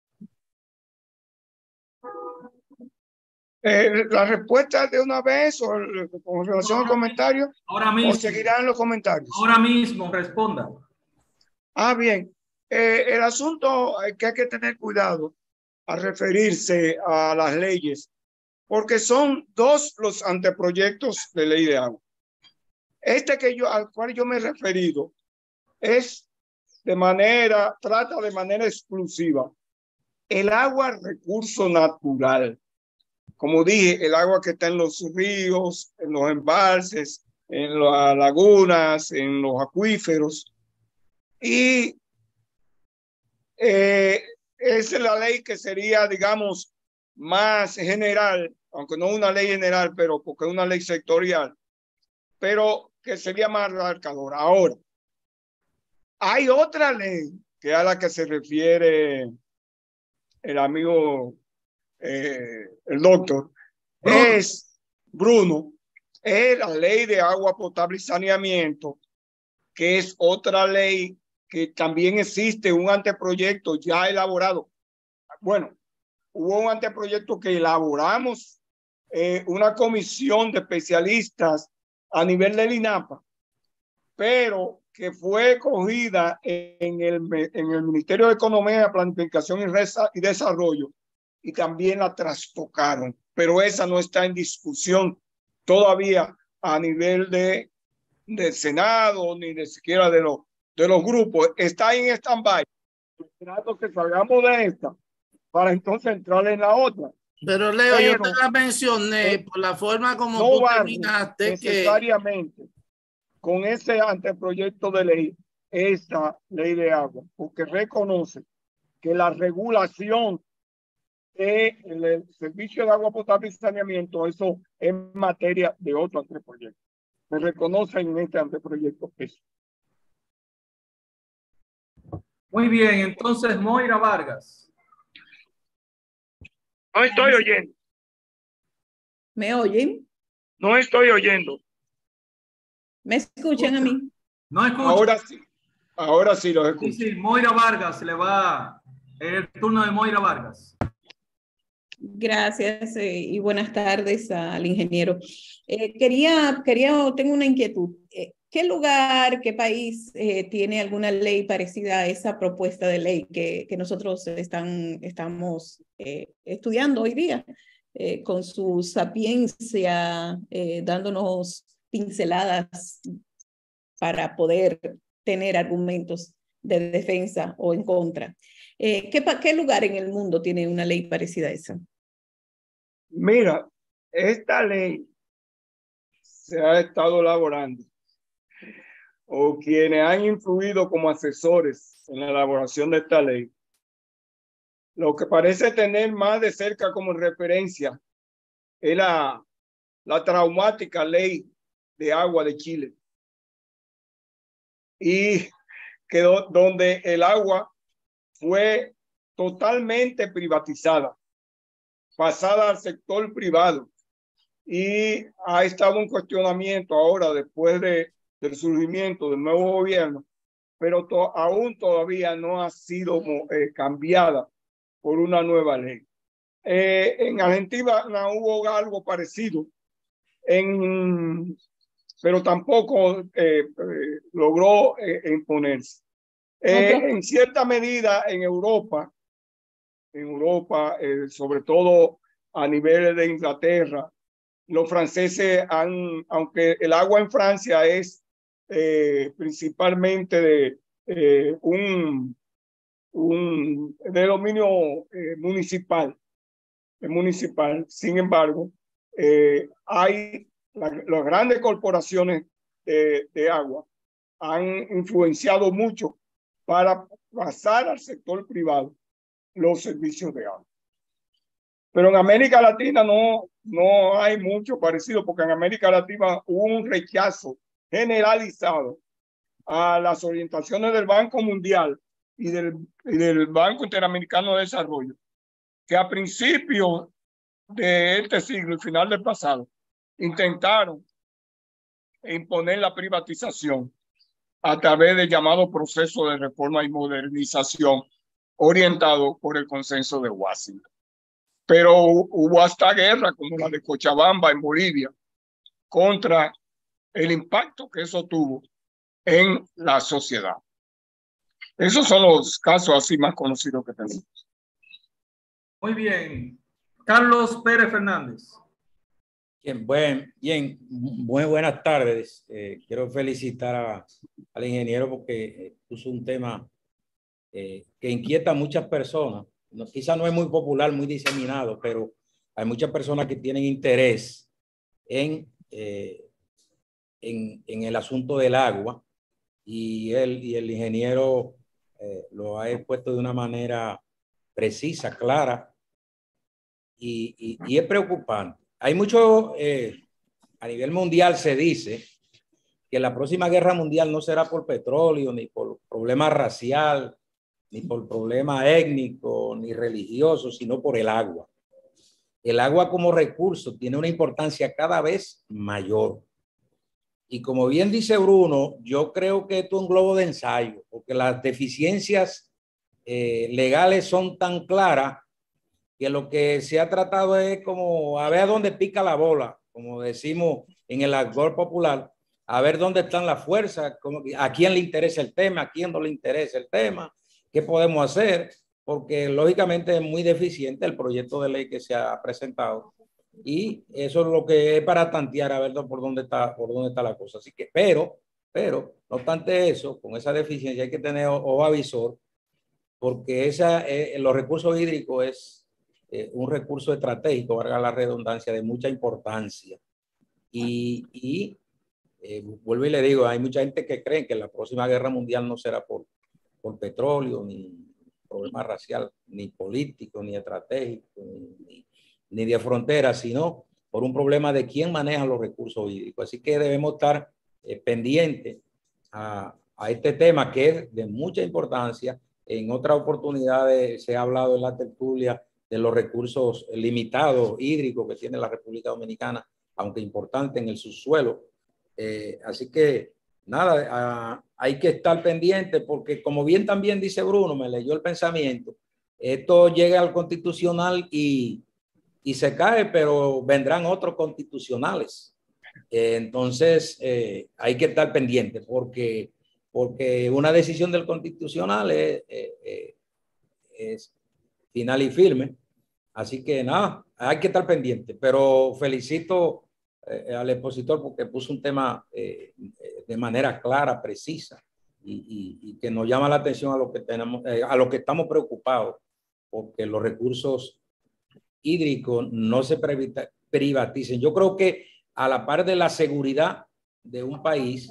La respuesta de una vez o con relación al comentario, ahora mismo, o seguirán los comentarios. Ahora mismo responda. Bien. El asunto es que hay que tener cuidado a referirse a las leyes, porque son dos los anteproyectos de ley de agua. Al cual yo me he referido es trata de manera exclusiva el agua recurso natural. Como dije, el agua que está en los ríos, en los embalses, en las lagunas, en los acuíferos. Y esa es la ley que sería, digamos, más general, aunque no una ley general, pero porque es una ley sectorial, pero que sería más abarcadora. Ahora, hay otra ley que a la que se refiere el amigo, el doctor, Bruno, es la ley de agua potable y saneamiento, que es otra ley que también existe un anteproyecto ya elaborado. Bueno, hubo un anteproyecto que elaboramos una comisión de especialistas a nivel del INAPA, pero que fue cogida en el Ministerio de Economía, Planificación y Desarrollo, y también la trastocaron, pero esa no está en discusión todavía a nivel del Senado, ni de siquiera de los grupos. Está en stand-by. Esperando que salgamos de esta para entonces entrar en la otra. Pero Leo, yo te la mencioné por la forma como no tú terminaste necesariamente con ese anteproyecto de ley, esta ley de agua, porque reconoce que la regulación del servicio de agua potable y saneamiento, eso es materia de otro anteproyecto. Se reconoce en este anteproyecto eso. Muy bien, entonces Moira Vargas. No estoy oyendo. ¿Me oyen? No estoy oyendo. ¿Me escuchan a mí? No escucho. Ahora sí los escucho. Sí, Moira Vargas, le va el turno de Moira Vargas. Gracias y buenas tardes al ingeniero. Tengo una inquietud. ¿Qué lugar, qué país tiene alguna ley parecida a esa propuesta de ley que nosotros estamos estudiando hoy día? Con su sapiencia, dándonos pinceladas para poder tener argumentos de defensa o en contra. ¿Qué lugar en el mundo tiene una ley parecida a esa? Mira, esta ley se ha estado elaborando, o quienes han influido como asesores en la elaboración de esta ley, lo que parece tener más de cerca como referencia es la traumática ley de agua de Chile, y donde el agua fue totalmente privatizada, pasada al sector privado, y ha estado un cuestionamiento ahora después del surgimiento del nuevo gobierno, pero aún todavía no ha sido cambiada por una nueva ley. En Argentina no hubo algo parecido, pero tampoco logró imponerse. En cierta medida en Europa, sobre todo a nivel de Inglaterra, los franceses aunque el agua en Francia es principalmente de de dominio municipal, sin embargo, hay las grandes corporaciones de agua han influenciado mucho para pasar al sector privado los servicios de agua. Pero en América Latina no hay mucho parecido, porque en América Latina hubo un rechazo generalizado a las orientaciones del Banco Mundial y del Banco Interamericano de Desarrollo, que a principios de este siglo y final del pasado intentaron imponer la privatización a través del llamado proceso de reforma y modernización orientado por el consenso de Washington. Pero hubo hasta guerra como la de Cochabamba en Bolivia contra el impacto que eso tuvo en la sociedad. Esos son los casos así más conocidos que tenemos. Muy bien. Carlos Pérez Fernández. Bien, muy buenas tardes. Quiero felicitar al ingeniero porque puso un tema que inquieta a muchas personas. Quizá no es muy popular, muy diseminado, pero hay muchas personas que tienen interés en el asunto del agua y el ingeniero lo ha expuesto de una manera precisa, clara y es preocupante. Hay mucho, a nivel mundial se dice que la próxima guerra mundial no será por petróleo, ni por problema racial, ni por problema étnico, ni religioso, sino por el agua. El agua como recurso tiene una importancia cada vez mayor. Y como bien dice Bruno, yo creo que esto es un globo de ensayo, porque las deficiencias legales son tan claras que lo que se ha tratado es como a ver a dónde pica la bola, como decimos en el argot popular, a ver dónde están las fuerzas, a quién le interesa el tema, a quién no le interesa el tema, qué podemos hacer, porque lógicamente es muy deficiente el proyecto de ley que se ha presentado y eso es lo que es para tantear a ver por dónde está la cosa. Así que, pero, no obstante eso, con esa deficiencia hay que tener ojo avisor, porque los recursos hídricos es un recurso estratégico, valga la redundancia, de mucha importancia. Y vuelvo y le digo, hay mucha gente que cree que la próxima guerra mundial no será por petróleo, ni problema racial, ni político, ni estratégico, ni de frontera, sino por un problema de quién maneja los recursos hídricos. Así que debemos estar pendientes a este tema que es de mucha importancia. En otras oportunidades se ha hablado en la tertulia de los recursos limitados hídricos que tiene la República Dominicana, aunque importante en el subsuelo. Así que nada, hay que estar pendiente porque como bien también dice Bruno, me leyó el pensamiento, esto llega al constitucional y se cae, pero vendrán otros constitucionales. Entonces hay que estar pendiente porque una decisión del constitucional es final y firme. Así que nada, hay que estar pendiente, pero felicito al expositor porque puso un tema de manera clara, precisa y que nos llama la atención a lo que tenemos, a lo que estamos preocupados, porque los recursos hídricos no se privaticen. Yo creo que a la par de la seguridad de un país,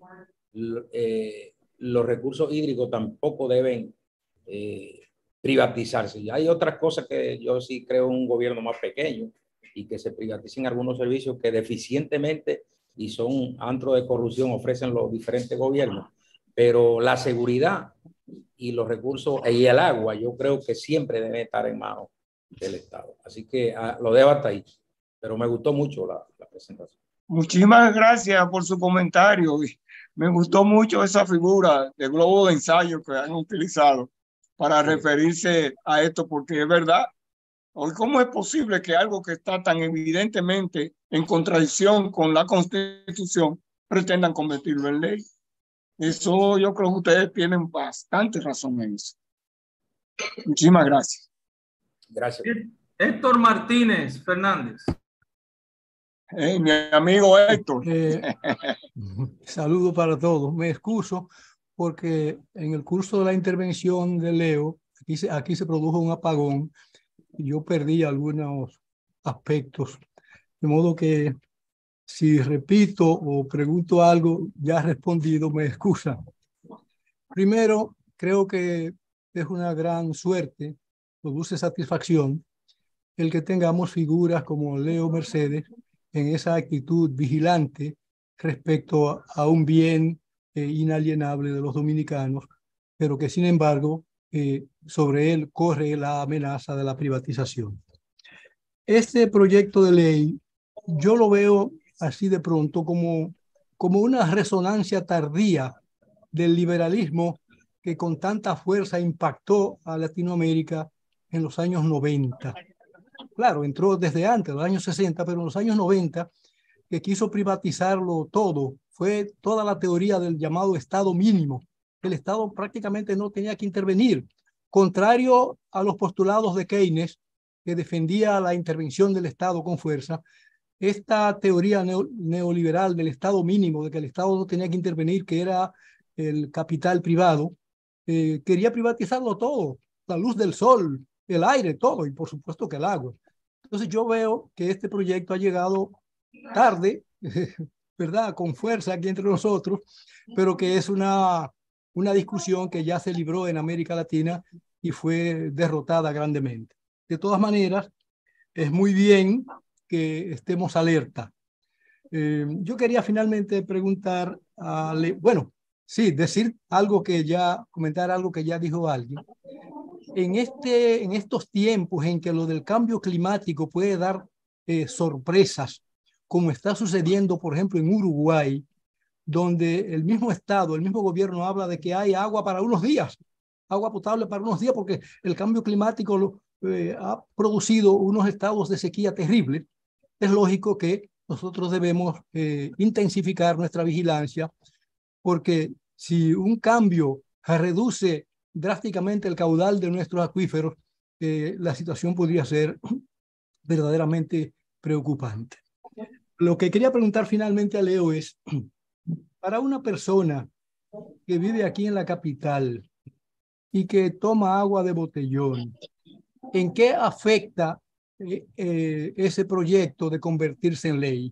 los recursos hídricos tampoco deben privatizarse. Y hay otras cosas que yo sí creo en un gobierno más pequeño y que se privaticen algunos servicios que deficientemente y son antro de corrupción ofrecen los diferentes gobiernos. Pero la seguridad y los recursos y el agua yo creo que siempre deben estar en manos del Estado. Así que lo dejo hasta ahí. pero me gustó mucho la presentación. Muchísimas gracias por su comentario. Me gustó mucho esa figura de globo de ensayo que han utilizado para referirse a esto, porque es verdad. Hoy, ¿cómo es posible que algo que está tan evidentemente en contradicción con la Constitución pretendan convertirlo en ley? Eso yo creo que ustedes tienen bastante razón en eso. Muchísimas gracias. Gracias. Héctor Martínez Fernández. Mi amigo Héctor. Saludo para todos. Me excuso porque en el curso de la intervención de Leo, aquí se produjo un apagón y yo perdí algunos aspectos. De modo que si repito o pregunto algo ya respondido, me excusa. Primero, creo que es una gran suerte, produce satisfacción el que tengamos figuras como Leo Mercedes en esa actitud vigilante respecto a un bien inalienable de los dominicanos, pero que sin embargo sobre él corre la amenaza de la privatización. Este proyecto de ley yo lo veo así de pronto como una resonancia tardía del liberalismo que con tanta fuerza impactó a Latinoamérica en los años 90. Claro, entró desde antes, los años 60, pero en los años 90, que quiso privatizarlo todo, fue toda la teoría del llamado Estado mínimo. El Estado prácticamente no tenía que intervenir, contrario a los postulados de Keynes, que defendía la intervención del Estado con fuerza. Esta teoría neoliberal del Estado mínimo, de que el Estado no tenía que intervenir, que era el capital privado, quería privatizarlo todo, la luz del sol, el aire, todo, y por supuesto que el agua. Entonces yo veo que este proyecto ha llegado tarde, ¿verdad? Con fuerza aquí entre nosotros, pero que es una discusión que ya se libró en América Latina y fue derrotada grandemente. De todas maneras, es muy bien que estemos alerta. Yo quería finalmente preguntar, decir algo que ya, comentar algo que ya dijo alguien. En estos tiempos en que lo del cambio climático puede dar sorpresas, como está sucediendo, por ejemplo, en Uruguay, donde el mismo Estado, el mismo gobierno habla de que hay agua para unos días, agua potable para unos días, porque el cambio climático ha producido unos estados de sequía terribles. Es lógico que nosotros debemos intensificar nuestra vigilancia, porque si un cambio reduce drásticamente el caudal de nuestros acuíferos, la situación podría ser verdaderamente preocupante. Lo que quería preguntar finalmente a Leo es, para una persona que vive aquí en la capital y que toma agua de botellón, ¿en qué afecta ese proyecto de convertirse en ley?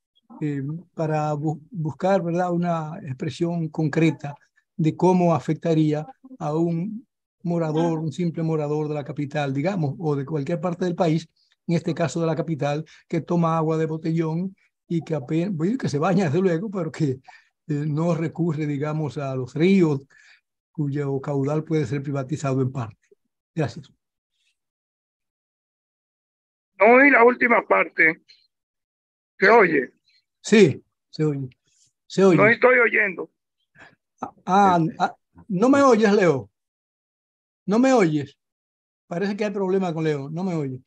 Para buscar, ¿verdad?, una expresión concreta de cómo afectaría a un morador, un simple morador de la capital, digamos, o de cualquier parte del país, en este caso de la capital, que toma agua de botellón y que apenas, bueno, que se baña desde luego, pero que no recurre, digamos, a los ríos, cuyo caudal puede ser privatizado en parte. Gracias. No oí la última parte. ¿Se oye? Sí, se oye. Se oye. No estoy oyendo. ¿No me oyes, Leo? ¿No me oyes? Parece que hay problema con Leo. No me oye.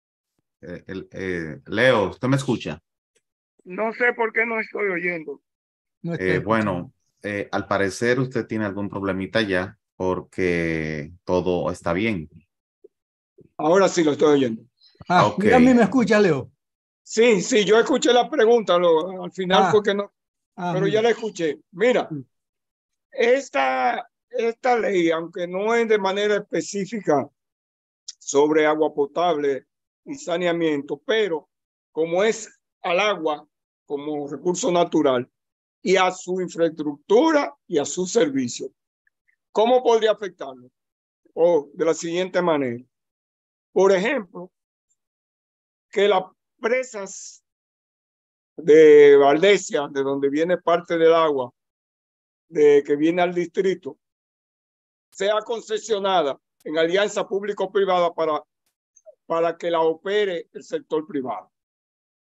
Leo, ¿usted me escucha? No sé por qué no estoy oyendo. No está al parecer usted tiene algún problemita ya porque todo está bien. Ahora sí lo estoy oyendo. Okay. Mira, a mí me escucha, Leo. Sí, yo escuché la pregunta, al final fue que no, pero ya la escuché. Mira, esta ley, aunque no es de manera específica sobre agua potable y saneamiento, pero como es al agua como recurso natural y a su infraestructura y a su servicio, ¿cómo podría afectarlo? De la siguiente manera. Por ejemplo, que las presas de Valdesia, de donde viene parte del agua que viene al distrito, sea concesionada en alianza público-privada para que la opere el sector privado.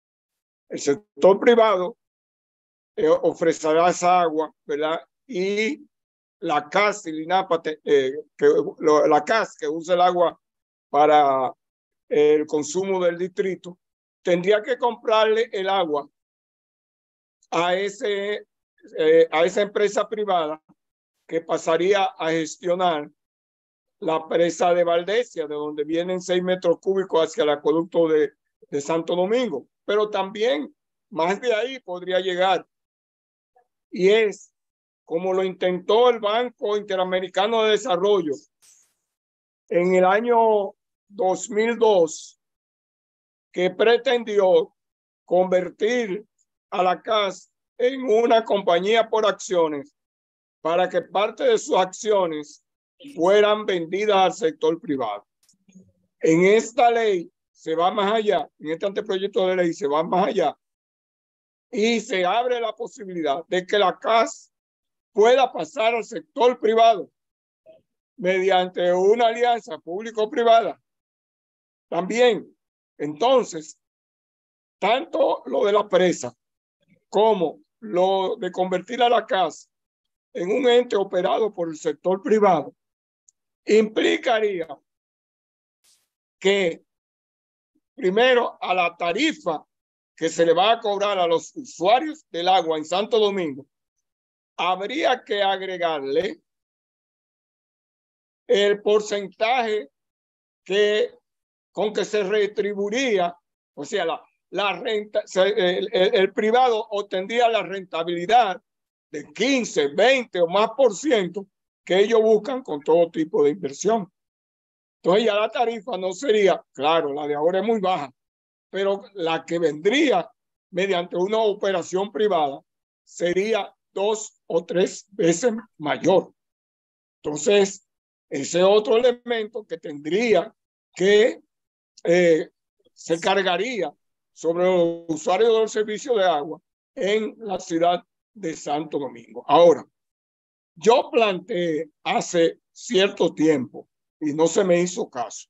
el sector privado ofrecerá esa agua, ¿verdad? Y la CAS y INAPA, la CAS que usa el agua para el consumo del distrito, tendría que comprarle el agua a esa empresa privada que pasaría a gestionar la presa de Valdesia, de donde vienen 6 metros cúbicos hacia el acueducto de Santo Domingo. Pero también más de ahí podría llegar. Y es como lo intentó el Banco Interamericano de Desarrollo en el año 2002, que pretendió convertir a la CAS en una compañía por acciones para que parte de sus acciones fueran vendidas al sector privado. En esta ley se va más allá, en este anteproyecto de ley se va más allá y se abre la posibilidad de que la CAS pueda pasar al sector privado mediante una alianza público-privada. También, entonces, tanto lo de la presa como lo de convertir a la CAS en un ente operado por el sector privado implicaría que primero a la tarifa que se le va a cobrar a los usuarios del agua en Santo Domingo habría que agregarle el porcentaje con que se retribuiría, o sea, la renta, el privado obtendría la rentabilidad de 15, 20 o más % que ellos buscan con todo tipo de inversión. Entonces ya la tarifa no sería, claro, la de ahora es muy baja, pero la que vendría mediante una operación privada sería 2 o 3 veces mayor. Entonces, ese otro elemento que tendría que se cargaría sobre los usuarios del servicio de agua en la ciudad de Santo Domingo. Ahora, yo planteé hace cierto tiempo, y no se me hizo caso,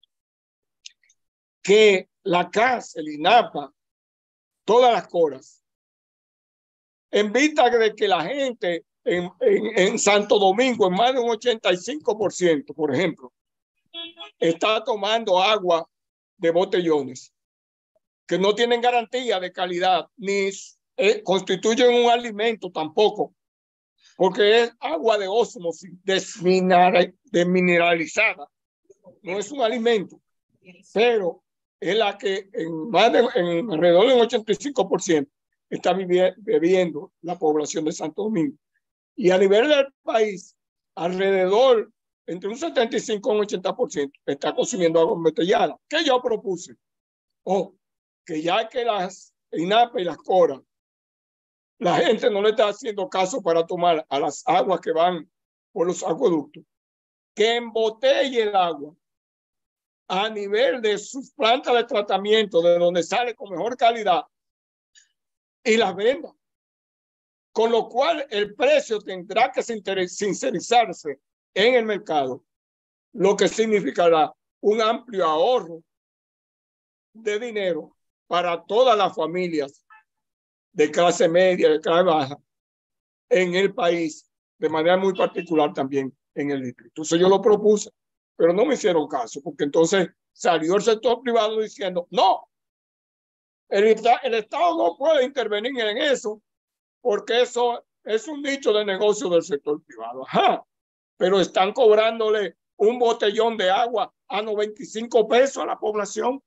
que la CAS, el INAPA, todas las coras, en vista de que la gente en Santo Domingo, en más de un 85%, por ejemplo, está tomando agua de botellones que no tienen garantía de calidad, ni constituyen un alimento tampoco, porque es agua de ósmosis desmineralizada, no es un alimento, pero es la que en alrededor del 85% está bebiendo la población de Santo Domingo. Y a nivel del país, alrededor entre un 75 y un 80% está consumiendo agua embotellada. ¿Qué yo propuse? Que ya que las INAPA y las CORA, la gente no le está haciendo caso para tomar a las aguas que van por los acueductos, que embotelle el agua a nivel de sus plantas de tratamiento, de donde sale con mejor calidad, y las venda. Con lo cual el precio tendrá que sincerizarse en el mercado, lo que significará un amplio ahorro de dinero para todas las familias de clase media, de clase baja en el país, de manera muy particular también en el distrito. Entonces yo lo propuse, pero no me hicieron caso, porque entonces salió el sector privado diciendo, no, el Estado no puede intervenir en eso, porque eso es un nicho de negocio del sector privado. Ajá, pero están cobrándole un botellón de agua a 95 pesos a la población,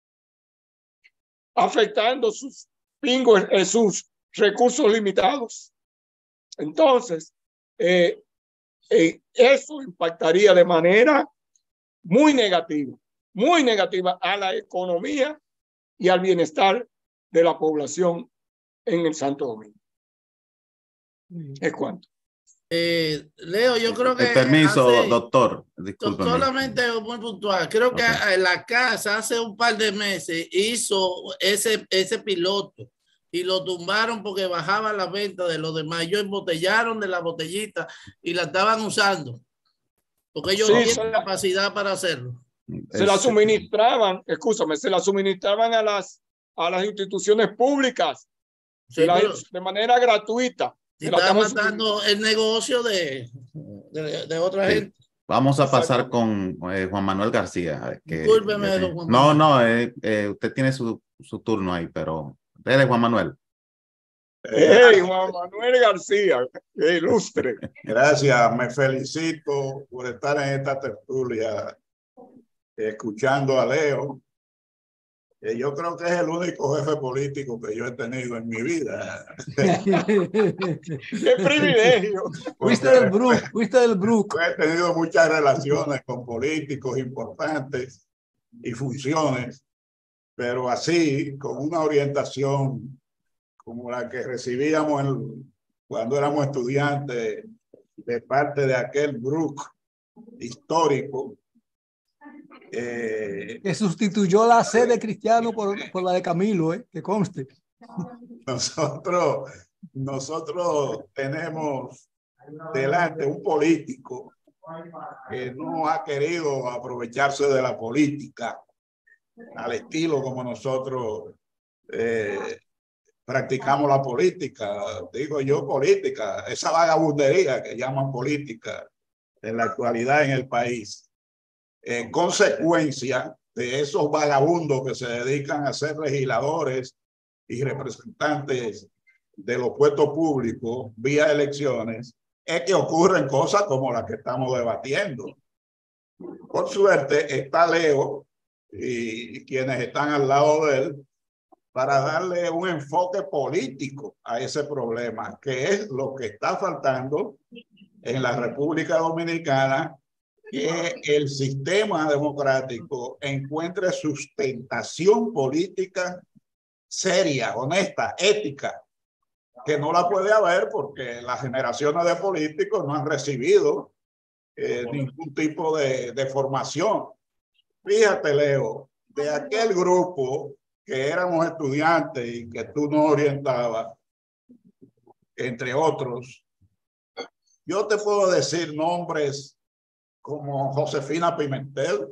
afectando sus recursos limitados. Entonces, eso impactaría de manera muy negativa a la economía y al bienestar de la población en el Santo Domingo. ¿Es cuánto? Leo, yo creo que... Permiso, doctor. Discúlpeme. Solamente muy puntual. Creo que la casa hace un par de meses hizo ese piloto y lo tumbaron porque bajaba la venta de los demás. Ellos embotellaron de la botellita y la estaban usando porque ellos tienen capacidad para hacerlo. Se la suministraban, se la suministraban a las a las instituciones públicas Sí, pero de manera gratuita. está matando el negocio de otra Sí. gente. Vamos a Exacto. pasar con Juan Manuel García. Discúlpeme, ya don Juan no, Manuel. no, usted tiene su turno ahí, pero dele, Juan Manuel. Hey, Juan Manuel García, qué ilustre. Gracias, me felicito por estar en esta tertulia escuchando a Leo. Yo creo que es el único jefe político que yo he tenido en mi vida. Qué privilegio. Fuiste del Brook, fuiste del Brook. He tenido muchas relaciones con políticos importantes y funciones, pero así, con una orientación como la que recibíamos cuando éramos estudiantes de parte de aquel Brook histórico. Que sustituyó la sede Cristiano por la de Camilo, que conste. Nosotros tenemos delante un político que no ha querido aprovecharse de la política al estilo como nosotros practicamos la política. Digo yo política, esa vagabundería que llaman política en la actualidad en el país. En consecuencia de esos vagabundos que se dedican a ser legisladores y representantes de los puestos públicos vía elecciones, es que ocurren cosas como las que estamos debatiendo. Por suerte está Leo y quienes están al lado de él para darle un enfoque político a ese problema, que es lo que está faltando en la República Dominicana, que el sistema democrático encuentre sustentación política seria, honesta, ética, que no la puede haber porque las generaciones de políticos no han recibido ningún tipo de formación. Fíjate, Leo, de aquel grupo que éramos estudiantes y que tú nos orientabas, entre otros, yo te puedo decir nombres como Josefina Pimentel.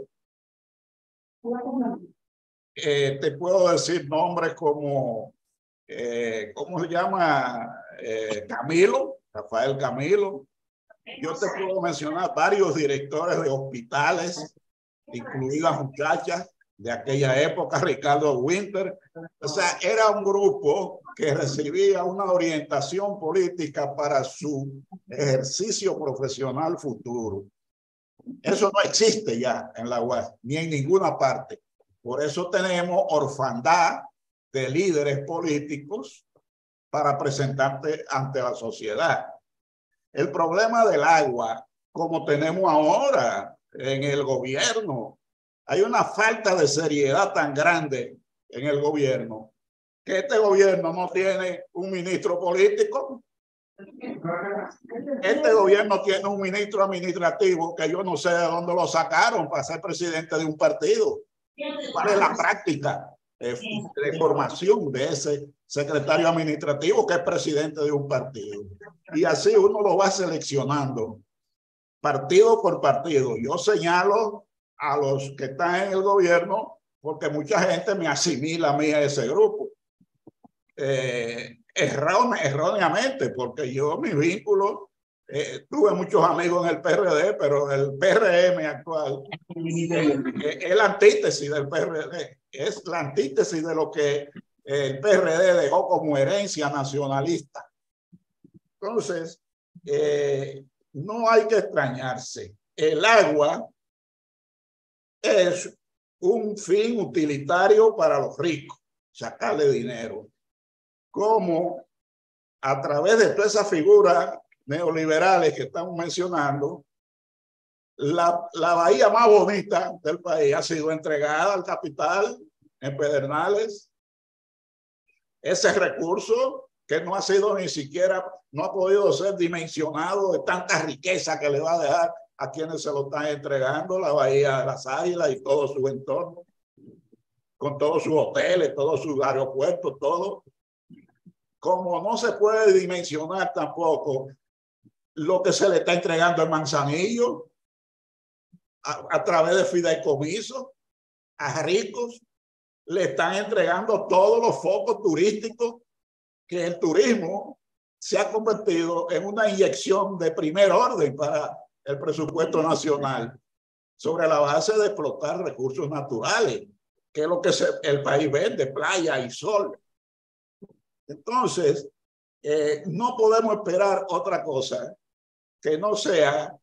Te puedo decir nombres como, ¿cómo se llama? Camilo, Rafael Camilo. Yo te puedo mencionar varios directores de hospitales, incluidas muchachas de aquella época, Ricardo Winter. O sea, era un grupo que recibía una orientación política para su ejercicio profesional futuro. Eso no existe ya en la UAS, ni en ninguna parte. Por eso tenemos orfandad de líderes políticos para presentarte ante la sociedad. El problema del agua, como tenemos ahora en el gobierno, hay una falta de seriedad tan grande en el gobierno que este gobierno no tiene un ministro político. Este gobierno tiene un ministro administrativo que yo no sé de dónde lo sacaron para ser presidente de un partido. ¿Cuál es la práctica de formación de ese secretario administrativo que es presidente de un partido? Y así uno lo va seleccionando partido por partido. Yo señalo a los que están en el gobierno porque mucha gente me asimila a mí a ese grupo. Erróneamente, porque yo, mi vínculo, tuve muchos amigos en el PRD, pero el PRM actual es la antítesis del PRD, es la antítesis de lo que el PRD dejó como herencia nacionalista. Entonces, no hay que extrañarse. El agua es un fin utilitario para los ricos, sacarle dinero. Como a través de todas esas figuras neoliberales que estamos mencionando, la bahía más bonita del país ha sido entregada al capital en Pedernales. Ese recurso que no ha sido ni siquiera, no ha podido ser dimensionado de tanta riqueza que le va a dejar a quienes se lo están entregando, la bahía de las Águilas y todo su entorno, con todos sus hoteles, todos sus aeropuertos, todo. Como no se puede dimensionar tampoco lo que se le está entregando al Manzanillo a través de fideicomisos a ricos le están entregando todos los focos turísticos, que el turismo se ha convertido en una inyección de primer orden para el presupuesto nacional, sobre la base de explotar recursos naturales, que es lo que el país vende, playa y sol. Entonces, no podemos esperar otra cosa que no sea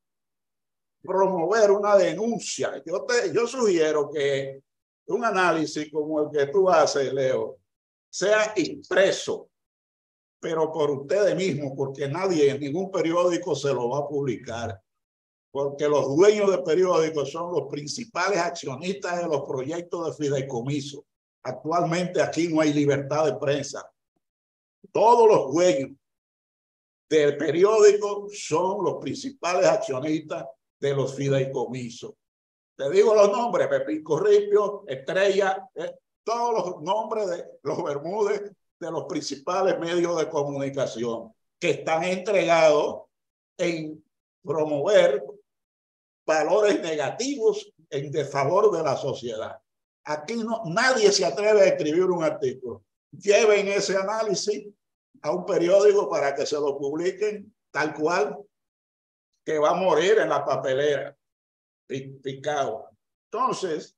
promover una denuncia. Yo sugiero que un análisis como el que tú haces, Leo, sea impreso, pero por ustedes mismos, porque nadie en ningún periódico se lo va a publicar, porque los dueños de periódicos son los principales accionistas de los proyectos de fideicomiso. Actualmente aquí no hay libertad de prensa. Todos los dueños del periódico son los principales accionistas de los fideicomisos. Te digo los nombres: Pepín Corripio, Estrella, todos los nombres de los Bermúdez, de los principales medios de comunicación, que están entregados en promover valores negativos en desfavor de la sociedad. Aquí nadie se atreve a escribir un artículo. Lleven ese análisis a un periódico para que se lo publiquen tal cual, que va a morir en la papelera, picado. Entonces,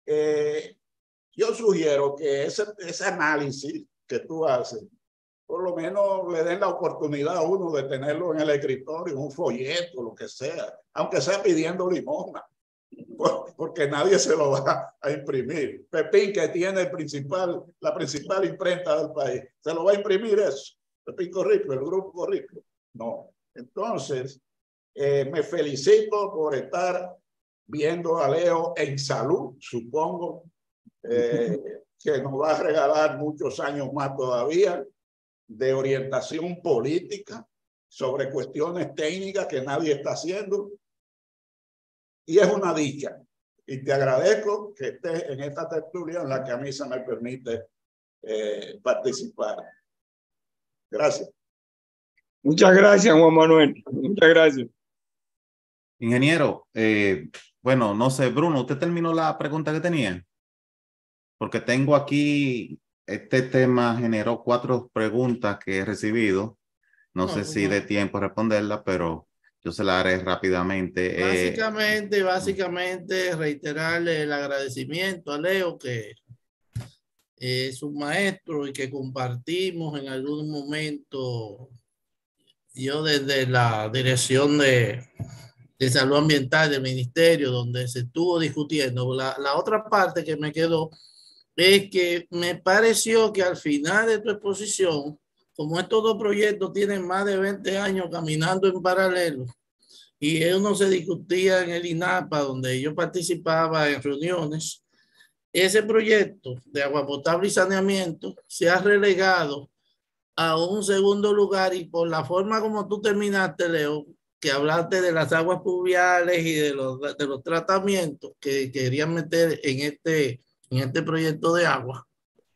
yo sugiero que ese análisis que tú haces, por lo menos le den la oportunidad a uno de tenerlo en el escritorio, un folleto, lo que sea, aunque sea pidiendo limosna, porque nadie se lo va a imprimir. Pepín, que tiene la principal imprenta del país, ¿se lo va a imprimir eso? Pepín Corripio, el grupo Corripio. No. Entonces, me felicito por estar viendo a Leo en salud, supongo, que nos va a regalar muchos años más todavía de orientación política sobre cuestiones técnicas que nadie está haciendo. Y es una dicha. Y te agradezco que estés en esta tertulia en la que a mí se me permite participar. Gracias. Muchas gracias, Juan Manuel. Muchas gracias. Ingeniero, bueno, no sé, Bruno, ¿usted terminó la pregunta que tenía? Porque tengo aquí, este tema generó 4 preguntas que he recibido. No sé si de tiempo responderla, pero yo se la haré rápidamente. Básicamente reiterarle el agradecimiento a Leo, que es un maestro y que compartimos en algún momento, yo desde la dirección de salud ambiental del ministerio, donde se estuvo discutiendo. La otra parte que me quedó es que me pareció que al final de tu exposición, como estos dos proyectos tienen más de 20 años caminando en paralelo, y uno se discutía en el INAPA, donde yo participaba en reuniones, ese proyecto de agua potable y saneamiento se ha relegado a un segundo lugar, y por la forma como tú terminaste, Leo, que hablaste de las aguas pluviales y de los tratamientos que querían meter en este proyecto de agua,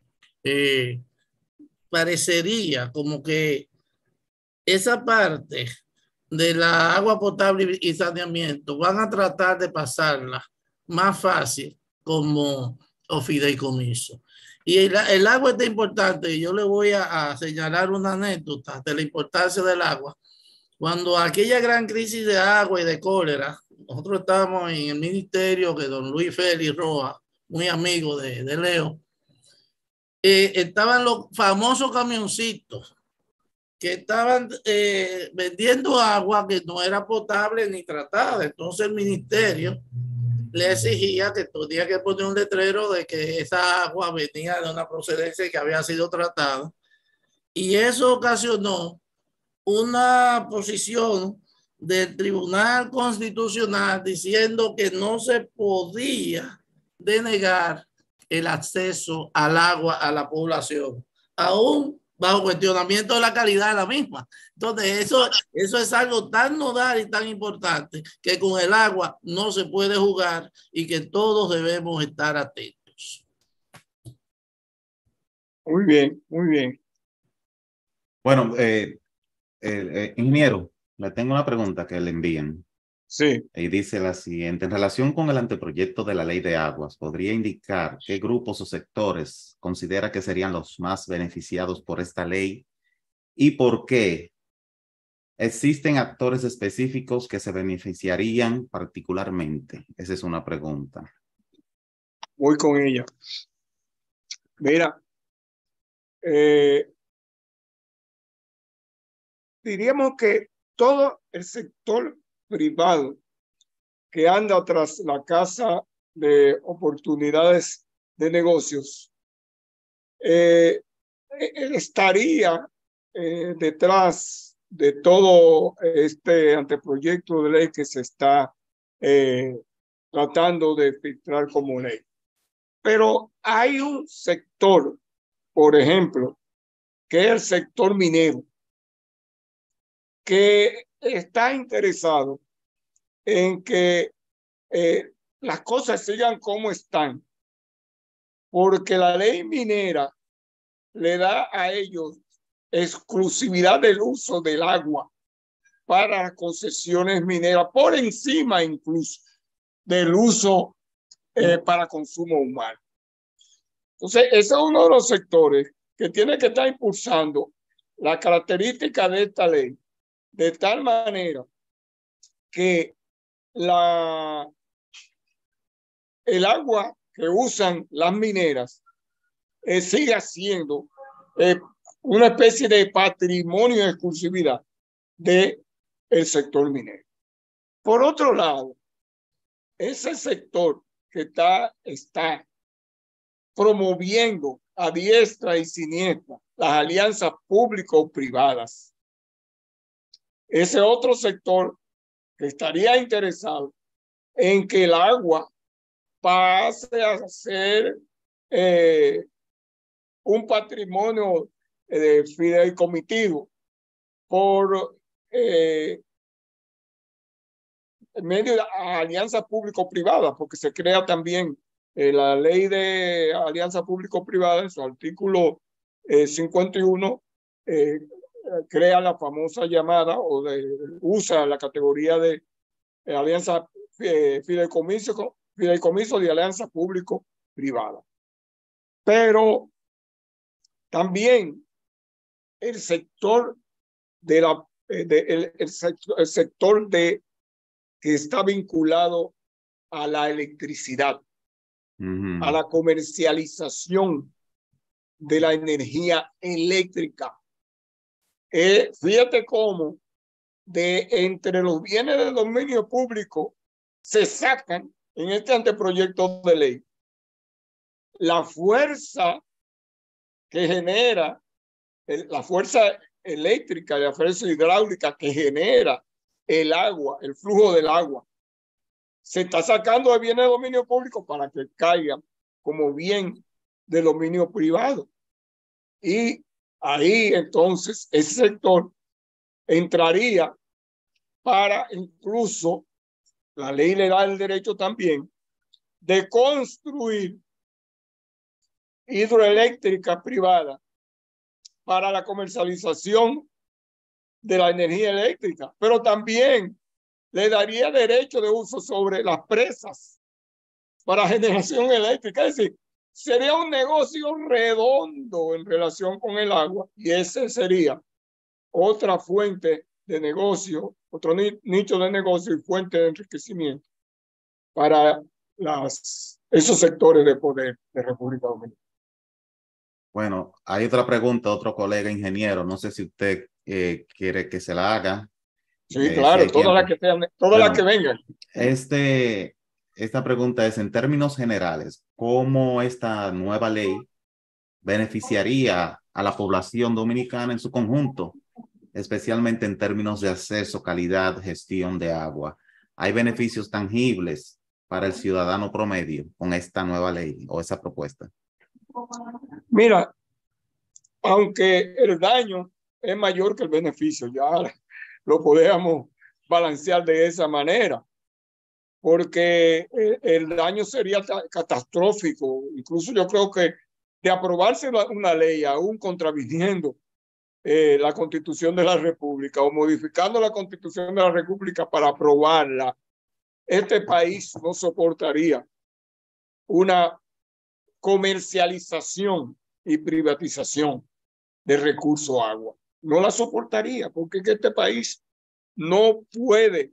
parecería como que esa parte de la agua potable y saneamiento van a tratar de pasarla más fácil como fideicomiso. Y el agua es importante. Yo le voy a señalar una anécdota de la importancia del agua. Cuando aquella gran crisis de agua y de cólera, nosotros estábamos en el ministerio, que don Luis Félix Rojas, muy amigo de Leo, estaban los famosos camioncitos que estaban vendiendo agua que no era potable ni tratada. Entonces el ministerio le exigía que tenía que poner un letrero de que esa agua venía de una procedencia que había sido tratada. Y eso ocasionó una posición del Tribunal Constitucional diciendo que no se podía denegar el acceso al agua a la población, aún bajo cuestionamiento de la calidad de la misma. Entonces, eso es algo tan nodal y tan importante que con el agua no se puede jugar y que todos debemos estar atentos. Muy bien, muy bien. Bueno, ingeniero, le tengo una pregunta que le envíen. Sí. Y dice la siguiente: en relación con el anteproyecto de la ley de aguas, ¿podría indicar qué grupos o sectores considera que serían los más beneficiados por esta ley y por qué? ¿Existen actores específicos que se beneficiarían particularmente? Esa es una pregunta. Voy con ella. Mira, diríamos que todo el sector privado que anda tras la casa de oportunidades de negocios estaría detrás de todo este anteproyecto de ley que se está tratando de filtrar como ley. Pero hay un sector, por ejemplo, que es el sector minero, que está interesado en que las cosas sigan como están, porque la ley minera le da a ellos exclusividad del uso del agua para las concesiones mineras, por encima incluso del uso para consumo humano. Entonces, ese es uno de los sectores que tiene que estar impulsando la característica de esta ley, de tal manera que el agua que usan las mineras siga siendo una especie de patrimonio de exclusividad del sector minero. Por otro lado, ese sector que está promoviendo a diestra y siniestra las alianzas público-privadas, ese otro sector que estaría interesado en que el agua pase a ser un patrimonio fideicomitivo por medio de alianza público-privada, porque se crea también la ley de alianza público-privada en su artículo 51, crea la famosa llamada usa la categoría de alianza fideicomiso de alianza público-privada. Pero también el sector el sector que está vinculado a la electricidad, a la comercialización de la energía eléctrica. Fíjate cómo entre los bienes del dominio público se sacan en este anteproyecto de ley la fuerza que genera, la fuerza eléctrica y la fuerza hidráulica que genera el agua, el flujo del agua. Se está sacando de bienes de dominio público para que caiga como bien de dominio privado. Y ahí entonces ese sector entraría para incluso, la ley le da el derecho también de construir hidroeléctrica privada para la comercialización de la energía eléctrica, pero también le daría derecho de uso sobre las presas para generación eléctrica. Es decir, sería un negocio redondo en relación con el agua, y ese sería otra fuente de negocio, otro nicho de negocio y fuente de enriquecimiento para esos sectores de poder de República Dominicana. Bueno, hay otra pregunta, otro colega ingeniero, no sé si usted quiere que se la haga. Sí, claro, si todas las que sean, todas las que vengan. Esta pregunta es, en términos generales, ¿cómo esta nueva ley beneficiaría a la población dominicana en su conjunto, especialmente en términos de acceso, calidad, gestión de agua? ¿Hay beneficios tangibles para el ciudadano promedio con esta nueva ley o esa propuesta? Mira, aunque el daño es mayor que el beneficio, ya lo podemos balancear de esa manera, porque el daño sería catastrófico. Incluso yo creo que de aprobarse una ley aún contraviniendo la Constitución de la República o modificando la Constitución de la República para aprobarla, este país no soportaría una comercialización y privatización de recursos agua. No la soportaría porque este país no puede,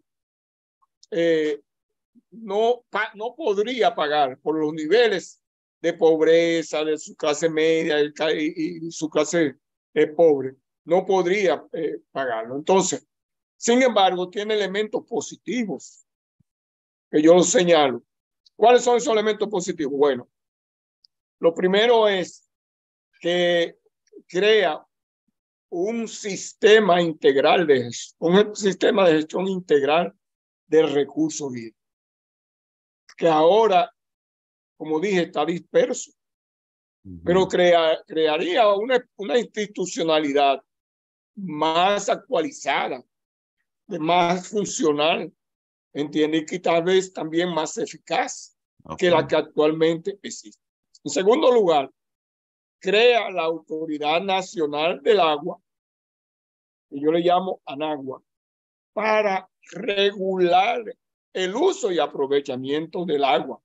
no podría pagar por los niveles de pobreza de su clase media y su clase pobre. No podría pagarlo. Entonces, sin embargo, tiene elementos positivos que yo los señalo. ¿Cuáles son esos elementos positivos? Bueno, lo primero es que crea un sistema integral un sistema de gestión integral del recurso hídrico, que ahora, como dije, está disperso, pero crearía una institucionalidad más actualizada, más funcional, ¿entiendes? Y que tal vez también más eficaz que la que actualmente existe. En segundo lugar, crea la Autoridad Nacional del Agua, que yo le llamo ANAGUA, para regular el uso y aprovechamiento del agua.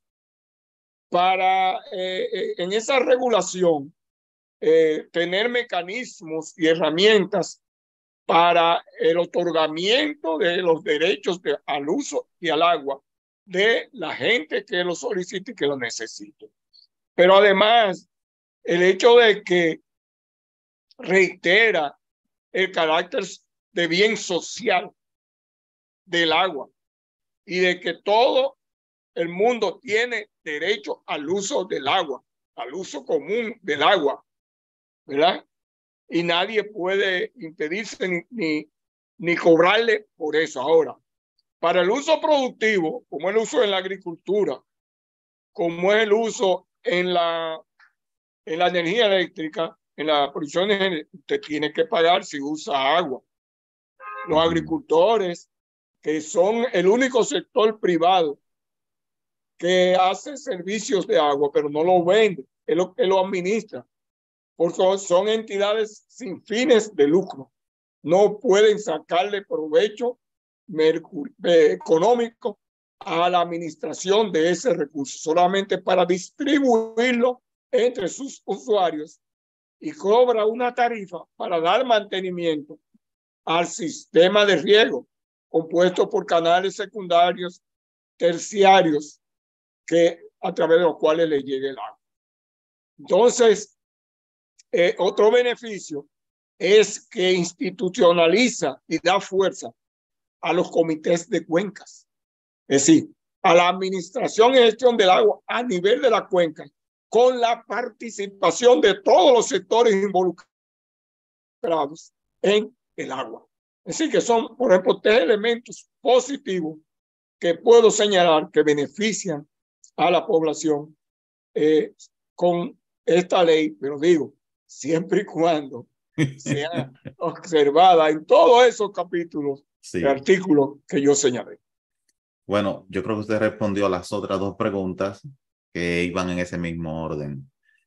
Para, en esa regulación, tener mecanismos y herramientas para el otorgamiento de los derechos al uso y al agua de la gente que lo solicite y que lo necesite. Pero además, el hecho de que reitera el carácter de bien social del agua y de que todo el mundo tiene derecho al uso del agua, al uso común del agua, ¿verdad? Y nadie puede impedirse ni cobrarle por eso. Ahora, para el uso productivo, como es el uso en la agricultura, como es el uso en la energía eléctrica, en la producción de energía, usted tiene que pagar si usa agua. Los agricultores, que son el único sector privado que hace servicios de agua, pero no lo vende, él lo administra, porque son entidades sin fines de lucro. No pueden sacarle provecho económico a la administración de ese recurso, solamente para distribuirlo entre sus usuarios, y cobra una tarifa para dar mantenimiento al sistema de riego compuesto por canales secundarios, terciarios, a través de los cuales le llegue el agua. Entonces, otro beneficio es que institucionaliza y da fuerza a los comités de cuencas, es decir, a la administración y gestión del agua a nivel de la cuenca, con la participación de todos los sectores involucrados en el agua. Es decir, que son, por ejemplo, 3 elementos positivos que puedo señalar que benefician a la población con esta ley, pero digo, siempre y cuando sea observada en todos esos capítulos de artículos que yo señalé. Bueno, yo creo que usted respondió a las otras 2 preguntas que iban en ese mismo orden.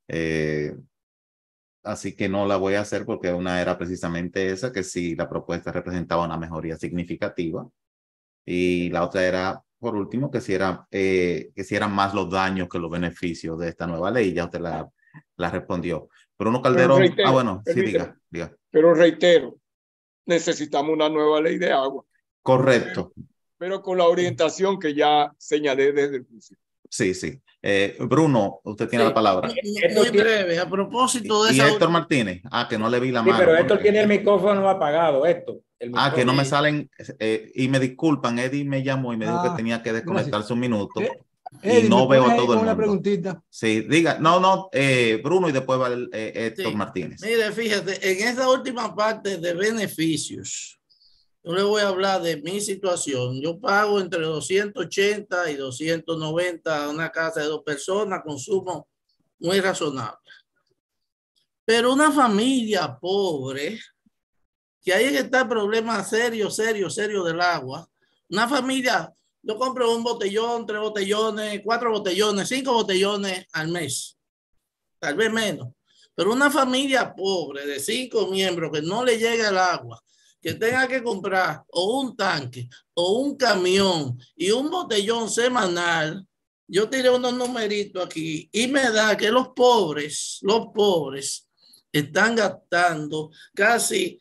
Así que no la voy a hacer porque una era precisamente esa, que si la propuesta representaba una mejoría significativa. Y la otra era, por último, que si eran más los daños que los beneficios de esta nueva ley. Ya usted la respondió. Bruno Calderón. Reitero, bueno, sí, diga. Pero reitero, necesitamos una nueva ley de agua. Correcto. Pero con la orientación que ya señalé desde el principio. Sí. Bruno, usted tiene la palabra. Muy breve, a propósito de y esa... Héctor Martínez. Que no le vi la mano. Pero Héctor tiene el micrófono apagado, Héctor. Que no me salen, y me disculpan, Eddie me llamó y me dijo que tenía que desconectarse un minuto. Eddie, y no veo a todo el mundo. Una preguntita. Sí, diga, Bruno y después va Héctor Martínez. Mire, fíjate, en esta última parte de beneficios, yo le voy a hablar de mi situación. Yo pago entre 280 y 290 a una casa de 2 personas, consumo muy razonable. Pero una familia pobre, que ahí está el problema serio del agua. Una familia, yo compro un botellón, 3 botellones, 4 botellones, 5 botellones al mes, tal vez menos. Pero una familia pobre de 5 miembros que no le llega el agua, que tenga que comprar o un tanque o un camión y un botellón semanal, yo tiré unos numeritos aquí y me da que los pobres están gastando casi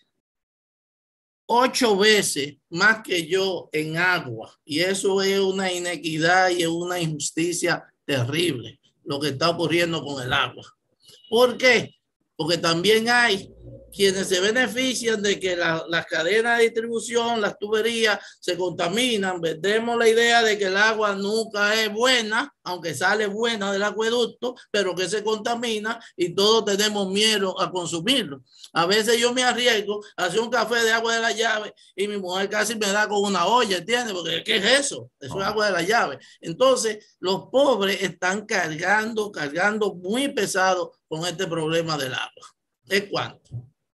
8 veces más que yo en agua. Y eso es una inequidad y es una injusticia terrible lo que está ocurriendo con el agua. ¿Por qué? Porque también hay quienes se benefician de que las cadenas de distribución, las tuberías se contaminan. Vendemos la idea de que el agua nunca es buena, aunque sale buena del acueducto, pero que se contamina y todos tenemos miedo a consumirlo. A veces yo me arriesgo a hacer un café de agua de la llave y mi mujer casi me da con una olla, ¿entiendes? Porque ¿qué es eso? Eso es agua de la llave. Entonces, los pobres están cargando muy pesado con este problema del agua. ¿Es cuánto?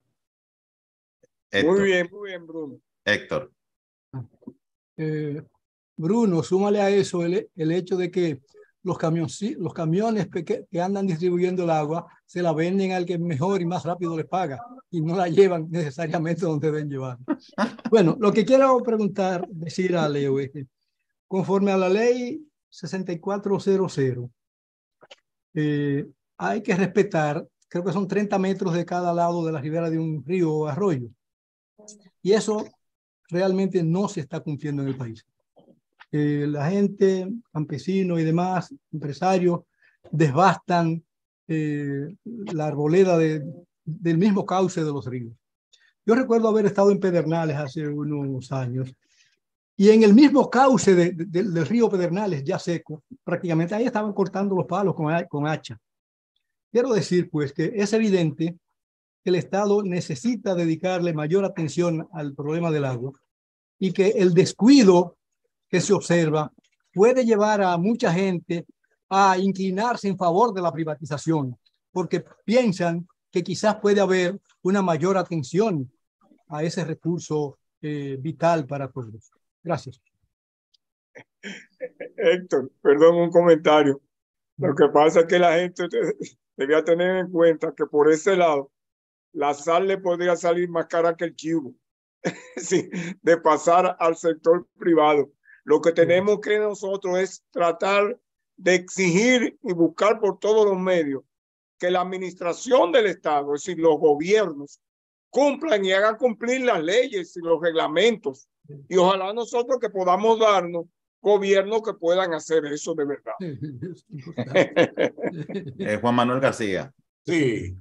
Muy bien, Bruno. Héctor. Bruno, súmale a eso el hecho de que los camiones que andan distribuyendo el agua se la venden al que mejor y más rápido les paga y no la llevan necesariamente donde deben llevar. Bueno, lo que quiero decir a Leo es que conforme a la ley 6400, hay que respetar, creo que son 30 metros de cada lado de la ribera de un río o arroyo. Y eso realmente no se está cumpliendo en el país. La gente, campesinos y demás, empresarios, devastan la arboleda del mismo cauce de los ríos. Yo recuerdo haber estado en Pedernales hace unos años y en el mismo cauce del río Pedernales, ya seco, prácticamente ahí estaban cortando los palos con hacha. Quiero decir, pues, que es evidente que el Estado necesita dedicarle mayor atención al problema del agua y que el descuido que se observa puede llevar a mucha gente a inclinarse en favor de la privatización, porque piensan que quizás puede haber una mayor atención a ese recurso vital para todos. Gracias. Héctor, perdón, un comentario. Lo que pasa es que la gente debía tener en cuenta que por ese lado la sal le podría salir más cara que el chivo, sí, de pasar al sector privado. Lo que tenemos que nosotros es tratar de exigir y buscar por todos los medios que la administración del Estado, es decir, los gobiernos, cumplan y hagan cumplir las leyes y los reglamentos. Y ojalá nosotros que podamos darnos gobiernos que puedan hacer eso de verdad. Juan Manuel García. Sí.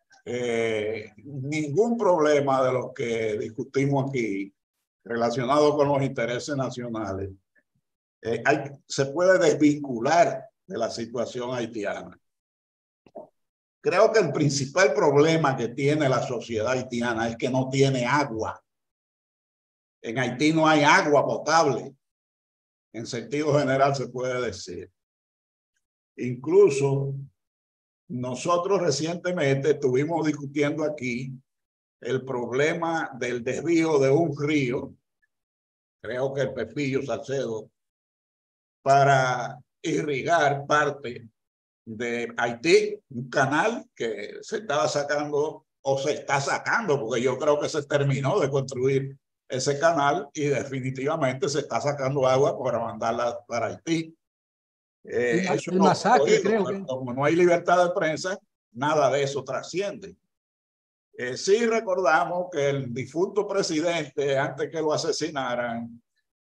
Ningún problema de los que discutimos aquí relacionado con los intereses nacionales se puede desvincular de la situación haitiana. Creo que el principal problema que tiene la sociedad haitiana es que no tiene agua. En Haití no hay agua potable. En sentido general se puede decir. Incluso nosotros recientemente estuvimos discutiendo aquí el problema del desvío de un río, creo que el Pepillo Salcedo, para irrigar parte de Haití, un canal que se estaba sacando o se está sacando, porque yo creo que se terminó de construir ese canal y definitivamente se está sacando agua para mandarla para Haití. Eso el no masacre, creo pero que. como no hay libertad de prensa, nada de eso trasciende. Sí recordamos que el difunto presidente, antes que lo asesinaran,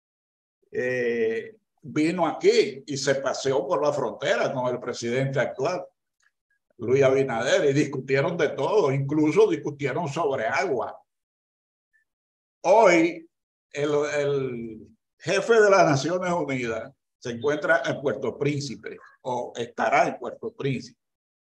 vino aquí y se paseó por la frontera con el presidente actual, Luis Abinader, y discutieron de todo, incluso discutieron sobre agua. Hoy el jefe de las Naciones Unidas se encuentra en Puerto Príncipe o estará en Puerto Príncipe.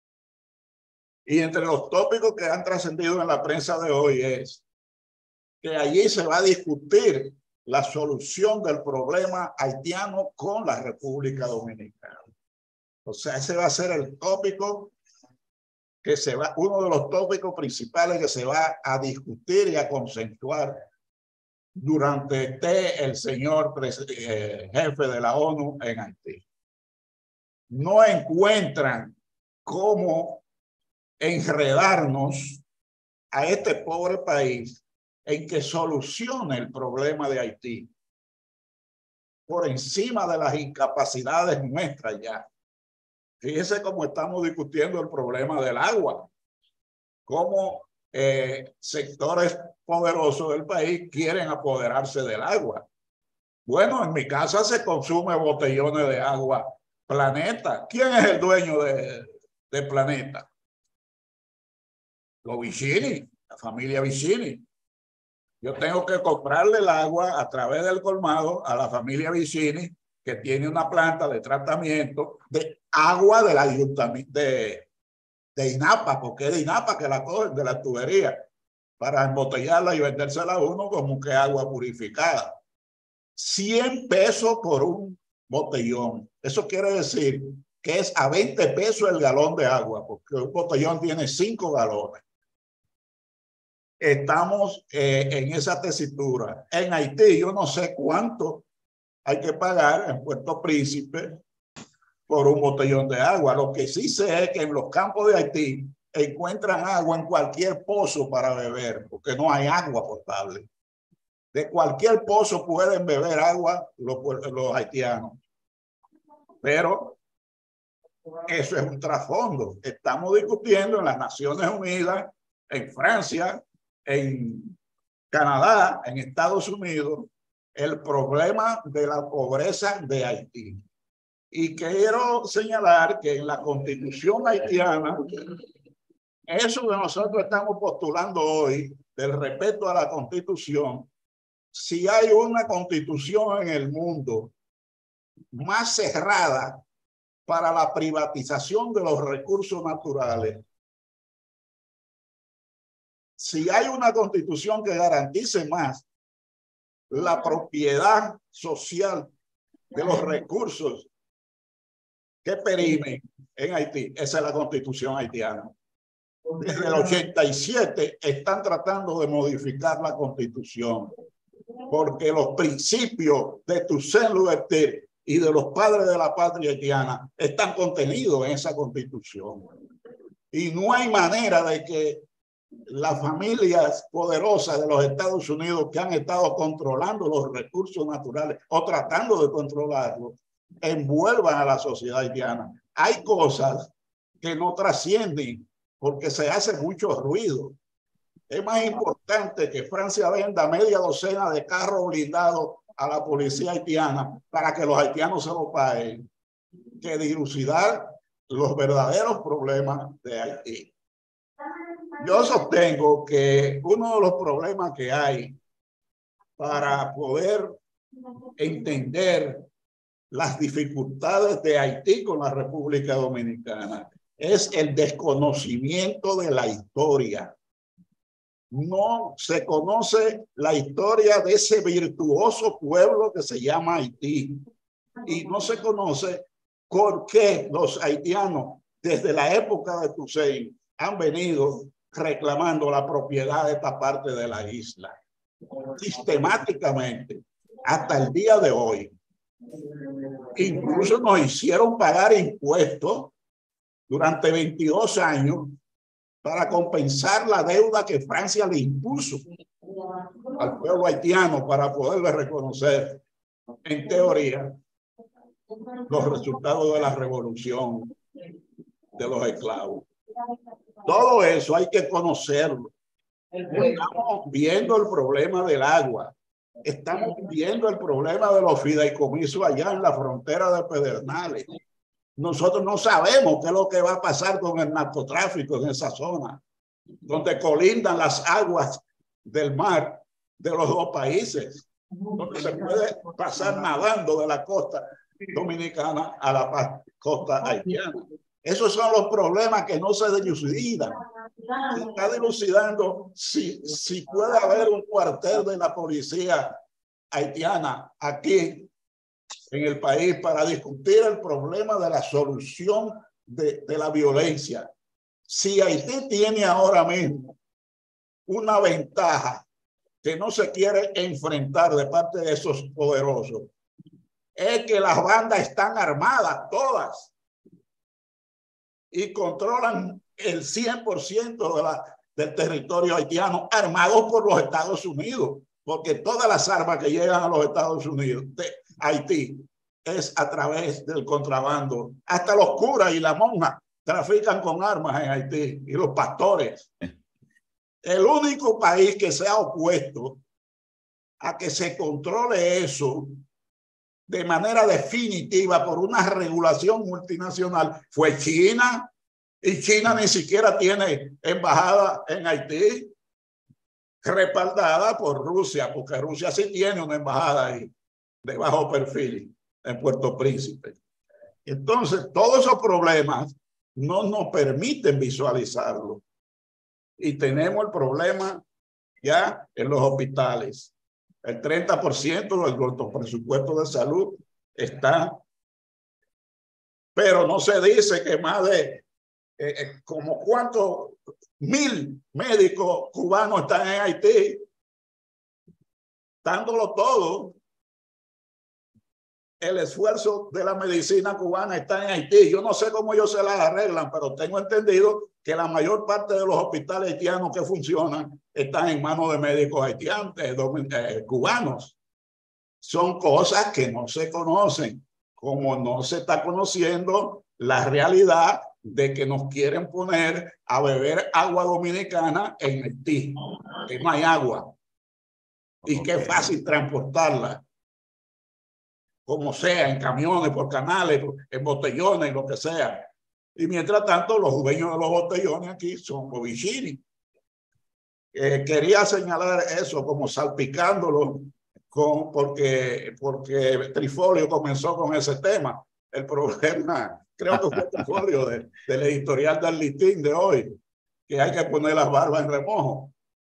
Y entre los tópicos que han trascendido en la prensa de hoy es que allí se va a discutir la solución del problema haitiano con la República Dominicana. O sea, ese va a ser el tópico que uno de los tópicos principales que se va a discutir y a consensuar durante el señor jefe de la ONU en Haití. No encuentran cómo enredarnos a este pobre país en que solucione el problema de Haití por encima de las incapacidades nuestras ya. Fíjese cómo estamos discutiendo el problema del agua, cómo sectores poderosos del país quieren apoderarse del agua. Bueno, en mi casa se consume botellones de agua Planeta. ¿Quién es el dueño de Planeta? Los Vicini, la familia Vicini. Yo tengo que comprarle el agua a través del colmado a la familia Vicini, que tiene una planta de tratamiento de agua del ayuntamiento de INAPA, porque es de INAPA que la cogen de la tubería para embotellarla y vendérsela a uno como que agua purificada. 100 pesos por un botellón. Eso quiere decir que es a 20 pesos el galón de agua, porque un botellón tiene 5 galones. Estamos en esa tesitura. En Haití yo no sé cuánto hay que pagar en Puerto Príncipe por un botellón de agua. Lo que sí sé es que en los campos de Haití encuentran agua en cualquier pozo para beber, porque no hay agua potable. De cualquier pozo pueden beber agua los haitianos. Pero eso es un trasfondo. Estamos discutiendo en las Naciones Unidas, en Francia, en Canadá, en Estados Unidos, el problema de la pobreza de Haití. Y quiero señalar que en la Constitución haitiana, eso que nosotros estamos postulando hoy, del respeto a la Constitución, si hay una Constitución en el mundo más cerrada para la privatización de los recursos naturales, si hay una Constitución que garantice más la propiedad social de los recursos que perimen en Haití, esa es la Constitución haitiana. Desde el 87 están tratando de modificar la Constitución, porque los principios de Toussaint Louverture y de los padres de la patria haitiana están contenidos en esa Constitución. Y no hay manera de que las familias poderosas de los Estados Unidos que han estado controlando los recursos naturales o tratando de controlarlos, envuelvan a la sociedad haitiana. Hay cosas que no trascienden porque se hace mucho ruido. Es más importante que Francia venda media docena de carros blindados a la policía haitiana para que los haitianos se lo paguen, que dilucidar los verdaderos problemas de Haití. Yo sostengo que uno de los problemas que hay para poder entender las dificultades de Haití con la República Dominicana es el desconocimiento de la historia. No se conoce la historia de ese virtuoso pueblo que se llama Haití y no se conoce por qué los haitianos desde la época de Toussaint han venido reclamando la propiedad de esta parte de la isla sistemáticamente hasta el día de hoy. Incluso nos hicieron pagar impuestos durante 22 años para compensar la deuda que Francia le impuso al pueblo haitiano para poderle reconocer, en teoría, los resultados de la revolución de los esclavos. Todo eso hay que conocerlo. Estamos viendo el problema del agua. Estamos viendo el problema de los fideicomisos allá en la frontera de Pedernales. Nosotros no sabemos qué es lo que va a pasar con el narcotráfico en esa zona, donde colindan las aguas del mar de los dos países, donde se puede pasar nadando de la costa dominicana a la costa haitiana. Esos son los problemas que no se dilucidan. Se está dilucidando si puede haber un cuartel de la policía haitiana aquí en el país para discutir el problema de la solución de la violencia. Si Haití tiene ahora mismo una ventaja que no se quiere enfrentar de parte de esos poderosos, es que las bandas están armadas todas y controlan el 100% del territorio haitiano armados por los Estados Unidos, porque todas las armas que llegan a los Estados Unidos de Haití es a través del contrabando. Hasta los curas y las monjas trafican con armas en Haití, y los pastores. El único país que se ha opuesto a que se controle eso de manera definitiva por una regulación multinacional fue China, y China ni siquiera tiene embajada en Haití, respaldada por Rusia, porque Rusia sí tiene una embajada ahí de bajo perfil en Puerto Príncipe. Entonces, todos esos problemas no nos permiten visualizarlo. Y tenemos el problema ya en los hospitales. El 30% de nuestro presupuesto de salud está, pero no se dice que más de como cuántos 1000 médicos cubanos están en Haití, dándolo todo. El esfuerzo de la medicina cubana está en Haití. Yo no sé cómo ellos se las arreglan, pero tengo entendido que la mayor parte de los hospitales haitianos que funcionan están en manos de médicos haitianos, cubanos. Son cosas que no se conocen, como no se está conociendo la realidad de que nos quieren poner a beber agua dominicana en Haití, que no hay agua y que es fácil transportarla, como sea, en camiones, por canales, en botellones, lo que sea. Y mientras tanto, los dueños de los botellones aquí son Bobichini. Quería señalar eso como salpicándolo porque Trifolio comenzó con ese tema. El problema, creo que fue Trifolio del editorial del Listín de hoy, que hay que poner las barbas en remojo.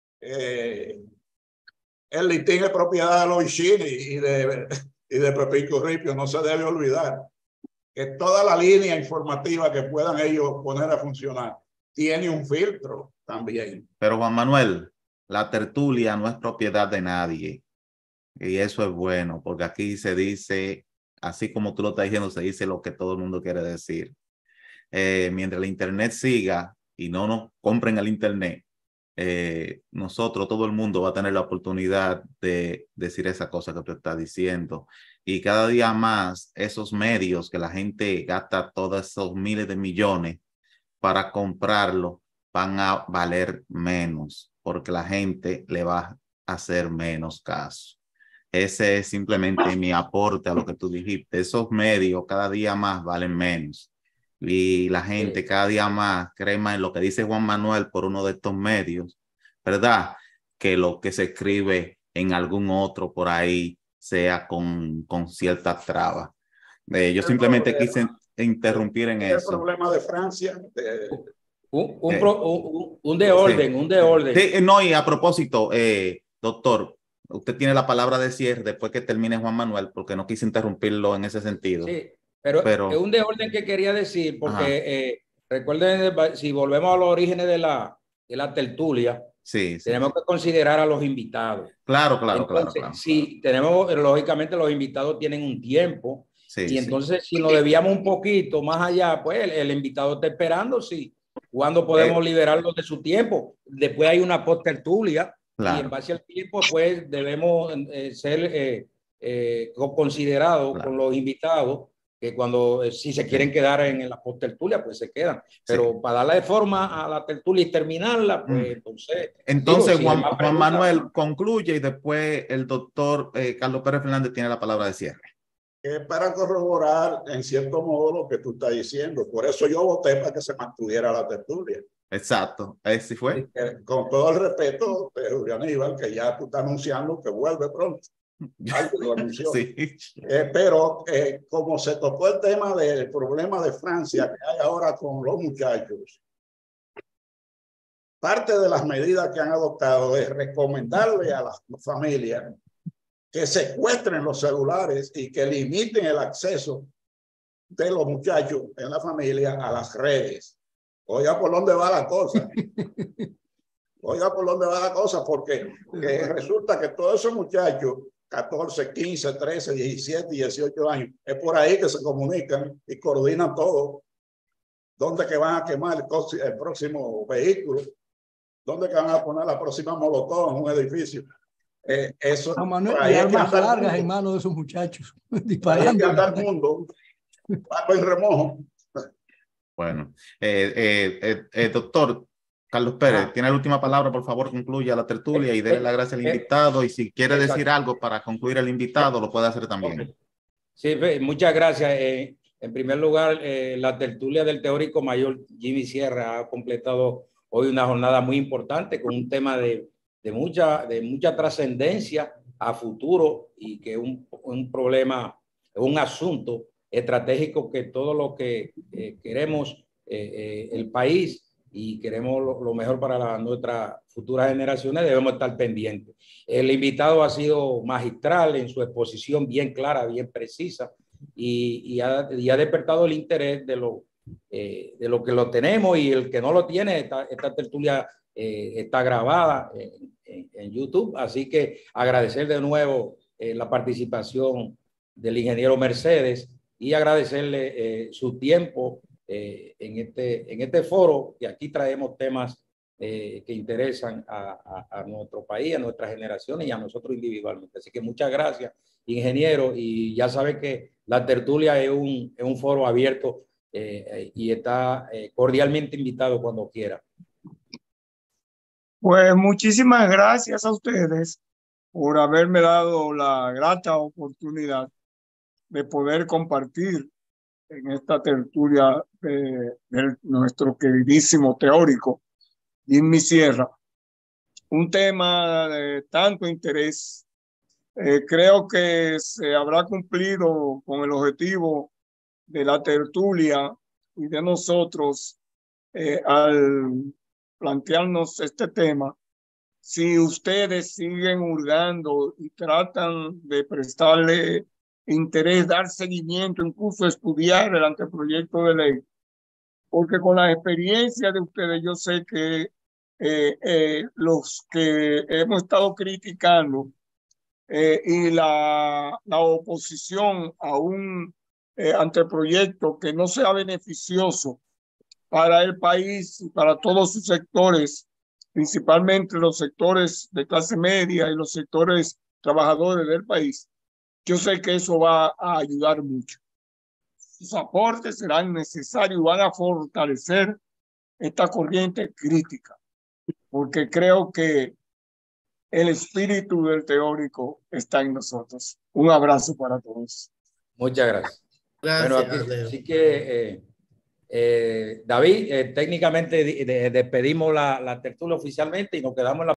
El Listín es propiedad de los Bobichini y de Pepín Corripio. No se debe olvidar que toda la línea informativa que puedan ellos poner a funcionar tiene un filtro también. Pero Juan Manuel, la tertulia no es propiedad de nadie. Y eso es bueno, porque aquí se dice, así como tú lo estás diciendo, se dice lo que todo el mundo quiere decir. Mientras el internet siga y no nos compren el internet, nosotros, todo el mundo va a tener la oportunidad de decir esa cosa que tú estás diciendo. Y cada día más esos medios que la gente gasta todos esos miles de millones para comprarlo van a valer menos, porque la gente le va a hacer menos caso. Ese es simplemente mi aporte a lo que tú dijiste. Esos medios cada día más valen menos. Y la gente cada día más cree más en lo que dice Juan Manuel por uno de estos medios, ¿verdad? Que lo que se escribe en algún otro por ahí sea con ciertas trabas. Yo simplemente quise interrumpir en eso. El problema de Francia. Un de orden, sí. un de orden. Sí, no, y a propósito, doctor, usted tiene la palabra de cierre después que termine Juan Manuel, porque no quise interrumpirlo en ese sentido. Sí, pero es un de orden que quería decir, porque recuerden, si volvemos a los orígenes de la tertulia, sí, tenemos que considerar a los invitados. Claro. Sí, tenemos, lógicamente, los invitados tienen un tiempo, y entonces si nos debíamos un poquito más allá, pues el invitado está esperando, sí, cuando podemos liberarlo de su tiempo. Después hay una post-tertulia. Claro. Y en base al tiempo, pues debemos ser considerados con los invitados, que cuando si se quieren quedar en la post-tertulia, pues se quedan. Pero para darle forma a la tertulia y terminarla, pues entonces Juan Manuel concluye y después el doctor Carlos Pérez Fernández tiene la palabra de cierre. Para corroborar en cierto modo lo que tú estás diciendo. Por eso yo voté para que se mantuviera la tertulia. Exacto, así fue. Con todo el respeto de Julio Aníbal, que ya tú estás anunciando que vuelve pronto. Algo lo anunció. Sí. Pero como se tocó el tema del problema de Francia que hay ahora con los muchachos, parte de las medidas que han adoptado es recomendarle a las familias que secuestren los celulares y que limiten el acceso de los muchachos en la familia a las redes. Oiga por dónde va la cosa. Oiga por dónde va la cosa, porque resulta que todos esos muchachos, 14, 15, 13, 17, 18 años, es por ahí que se comunican y coordinan todo. ¿Dónde que van a quemar el próximo vehículo? ¿Dónde que van a poner la próxima molotov en un edificio? Eso, Manuel, ahí y es que armas anda el largas mundo. en manos de esos muchachos, Ahí es que disparando. anda el mundo. Pago y remojo. Bueno, doctor Carlos Pérez, tiene la última palabra, por favor, concluya la tertulia y déle la gracia al invitado. Y si quiere decir algo para concluir el invitado, lo puede hacer también. Okay. Sí, muchas gracias. En primer lugar, la tertulia del teórico mayor Jimmy Sierra ha completado hoy una jornada muy importante con un tema de mucha trascendencia a futuro y que un problema, un asunto estratégico que todo lo que queremos el país y queremos lo mejor para nuestras futuras generaciones, debemos estar pendientes. El invitado ha sido magistral en su exposición, bien clara, bien precisa, y ha despertado el interés de lo que lo tenemos, y el que no lo tiene, esta tertulia está grabada en YouTube, así que agradecer de nuevo la participación del ingeniero Mercedes y agradecerle su tiempo en este foro, que aquí traemos temas que interesan a nuestro país, a nuestras generaciones y a nosotros individualmente. Así que muchas gracias, ingeniero, y ya sabe que la tertulia es un foro abierto y está cordialmente invitado cuando quiera. Pues muchísimas gracias a ustedes por haberme dado la grata oportunidad de poder compartir en esta tertulia de nuestro queridísimo teórico Jimmy Sierra un tema de tanto interés. Creo que se habrá cumplido con el objetivo de la tertulia y de nosotros al plantearnos este tema. Si ustedes siguen hurgando y tratan de prestarle interés, dar seguimiento, incluso estudiar el anteproyecto de ley, porque con la experiencia de ustedes yo sé que los que hemos estado criticando y la oposición a un anteproyecto que no sea beneficioso para el país y para todos sus sectores, principalmente los sectores de clase media y los sectores trabajadores del país, yo sé que eso va a ayudar mucho. Sus aportes serán necesarios y van a fortalecer esta corriente crítica, porque creo que el espíritu del teórico está en nosotros. Un abrazo para todos. Muchas gracias. Gracias, bueno, aquí, Leo. así que David, técnicamente despedimos la tertulia oficialmente y nos quedamos en la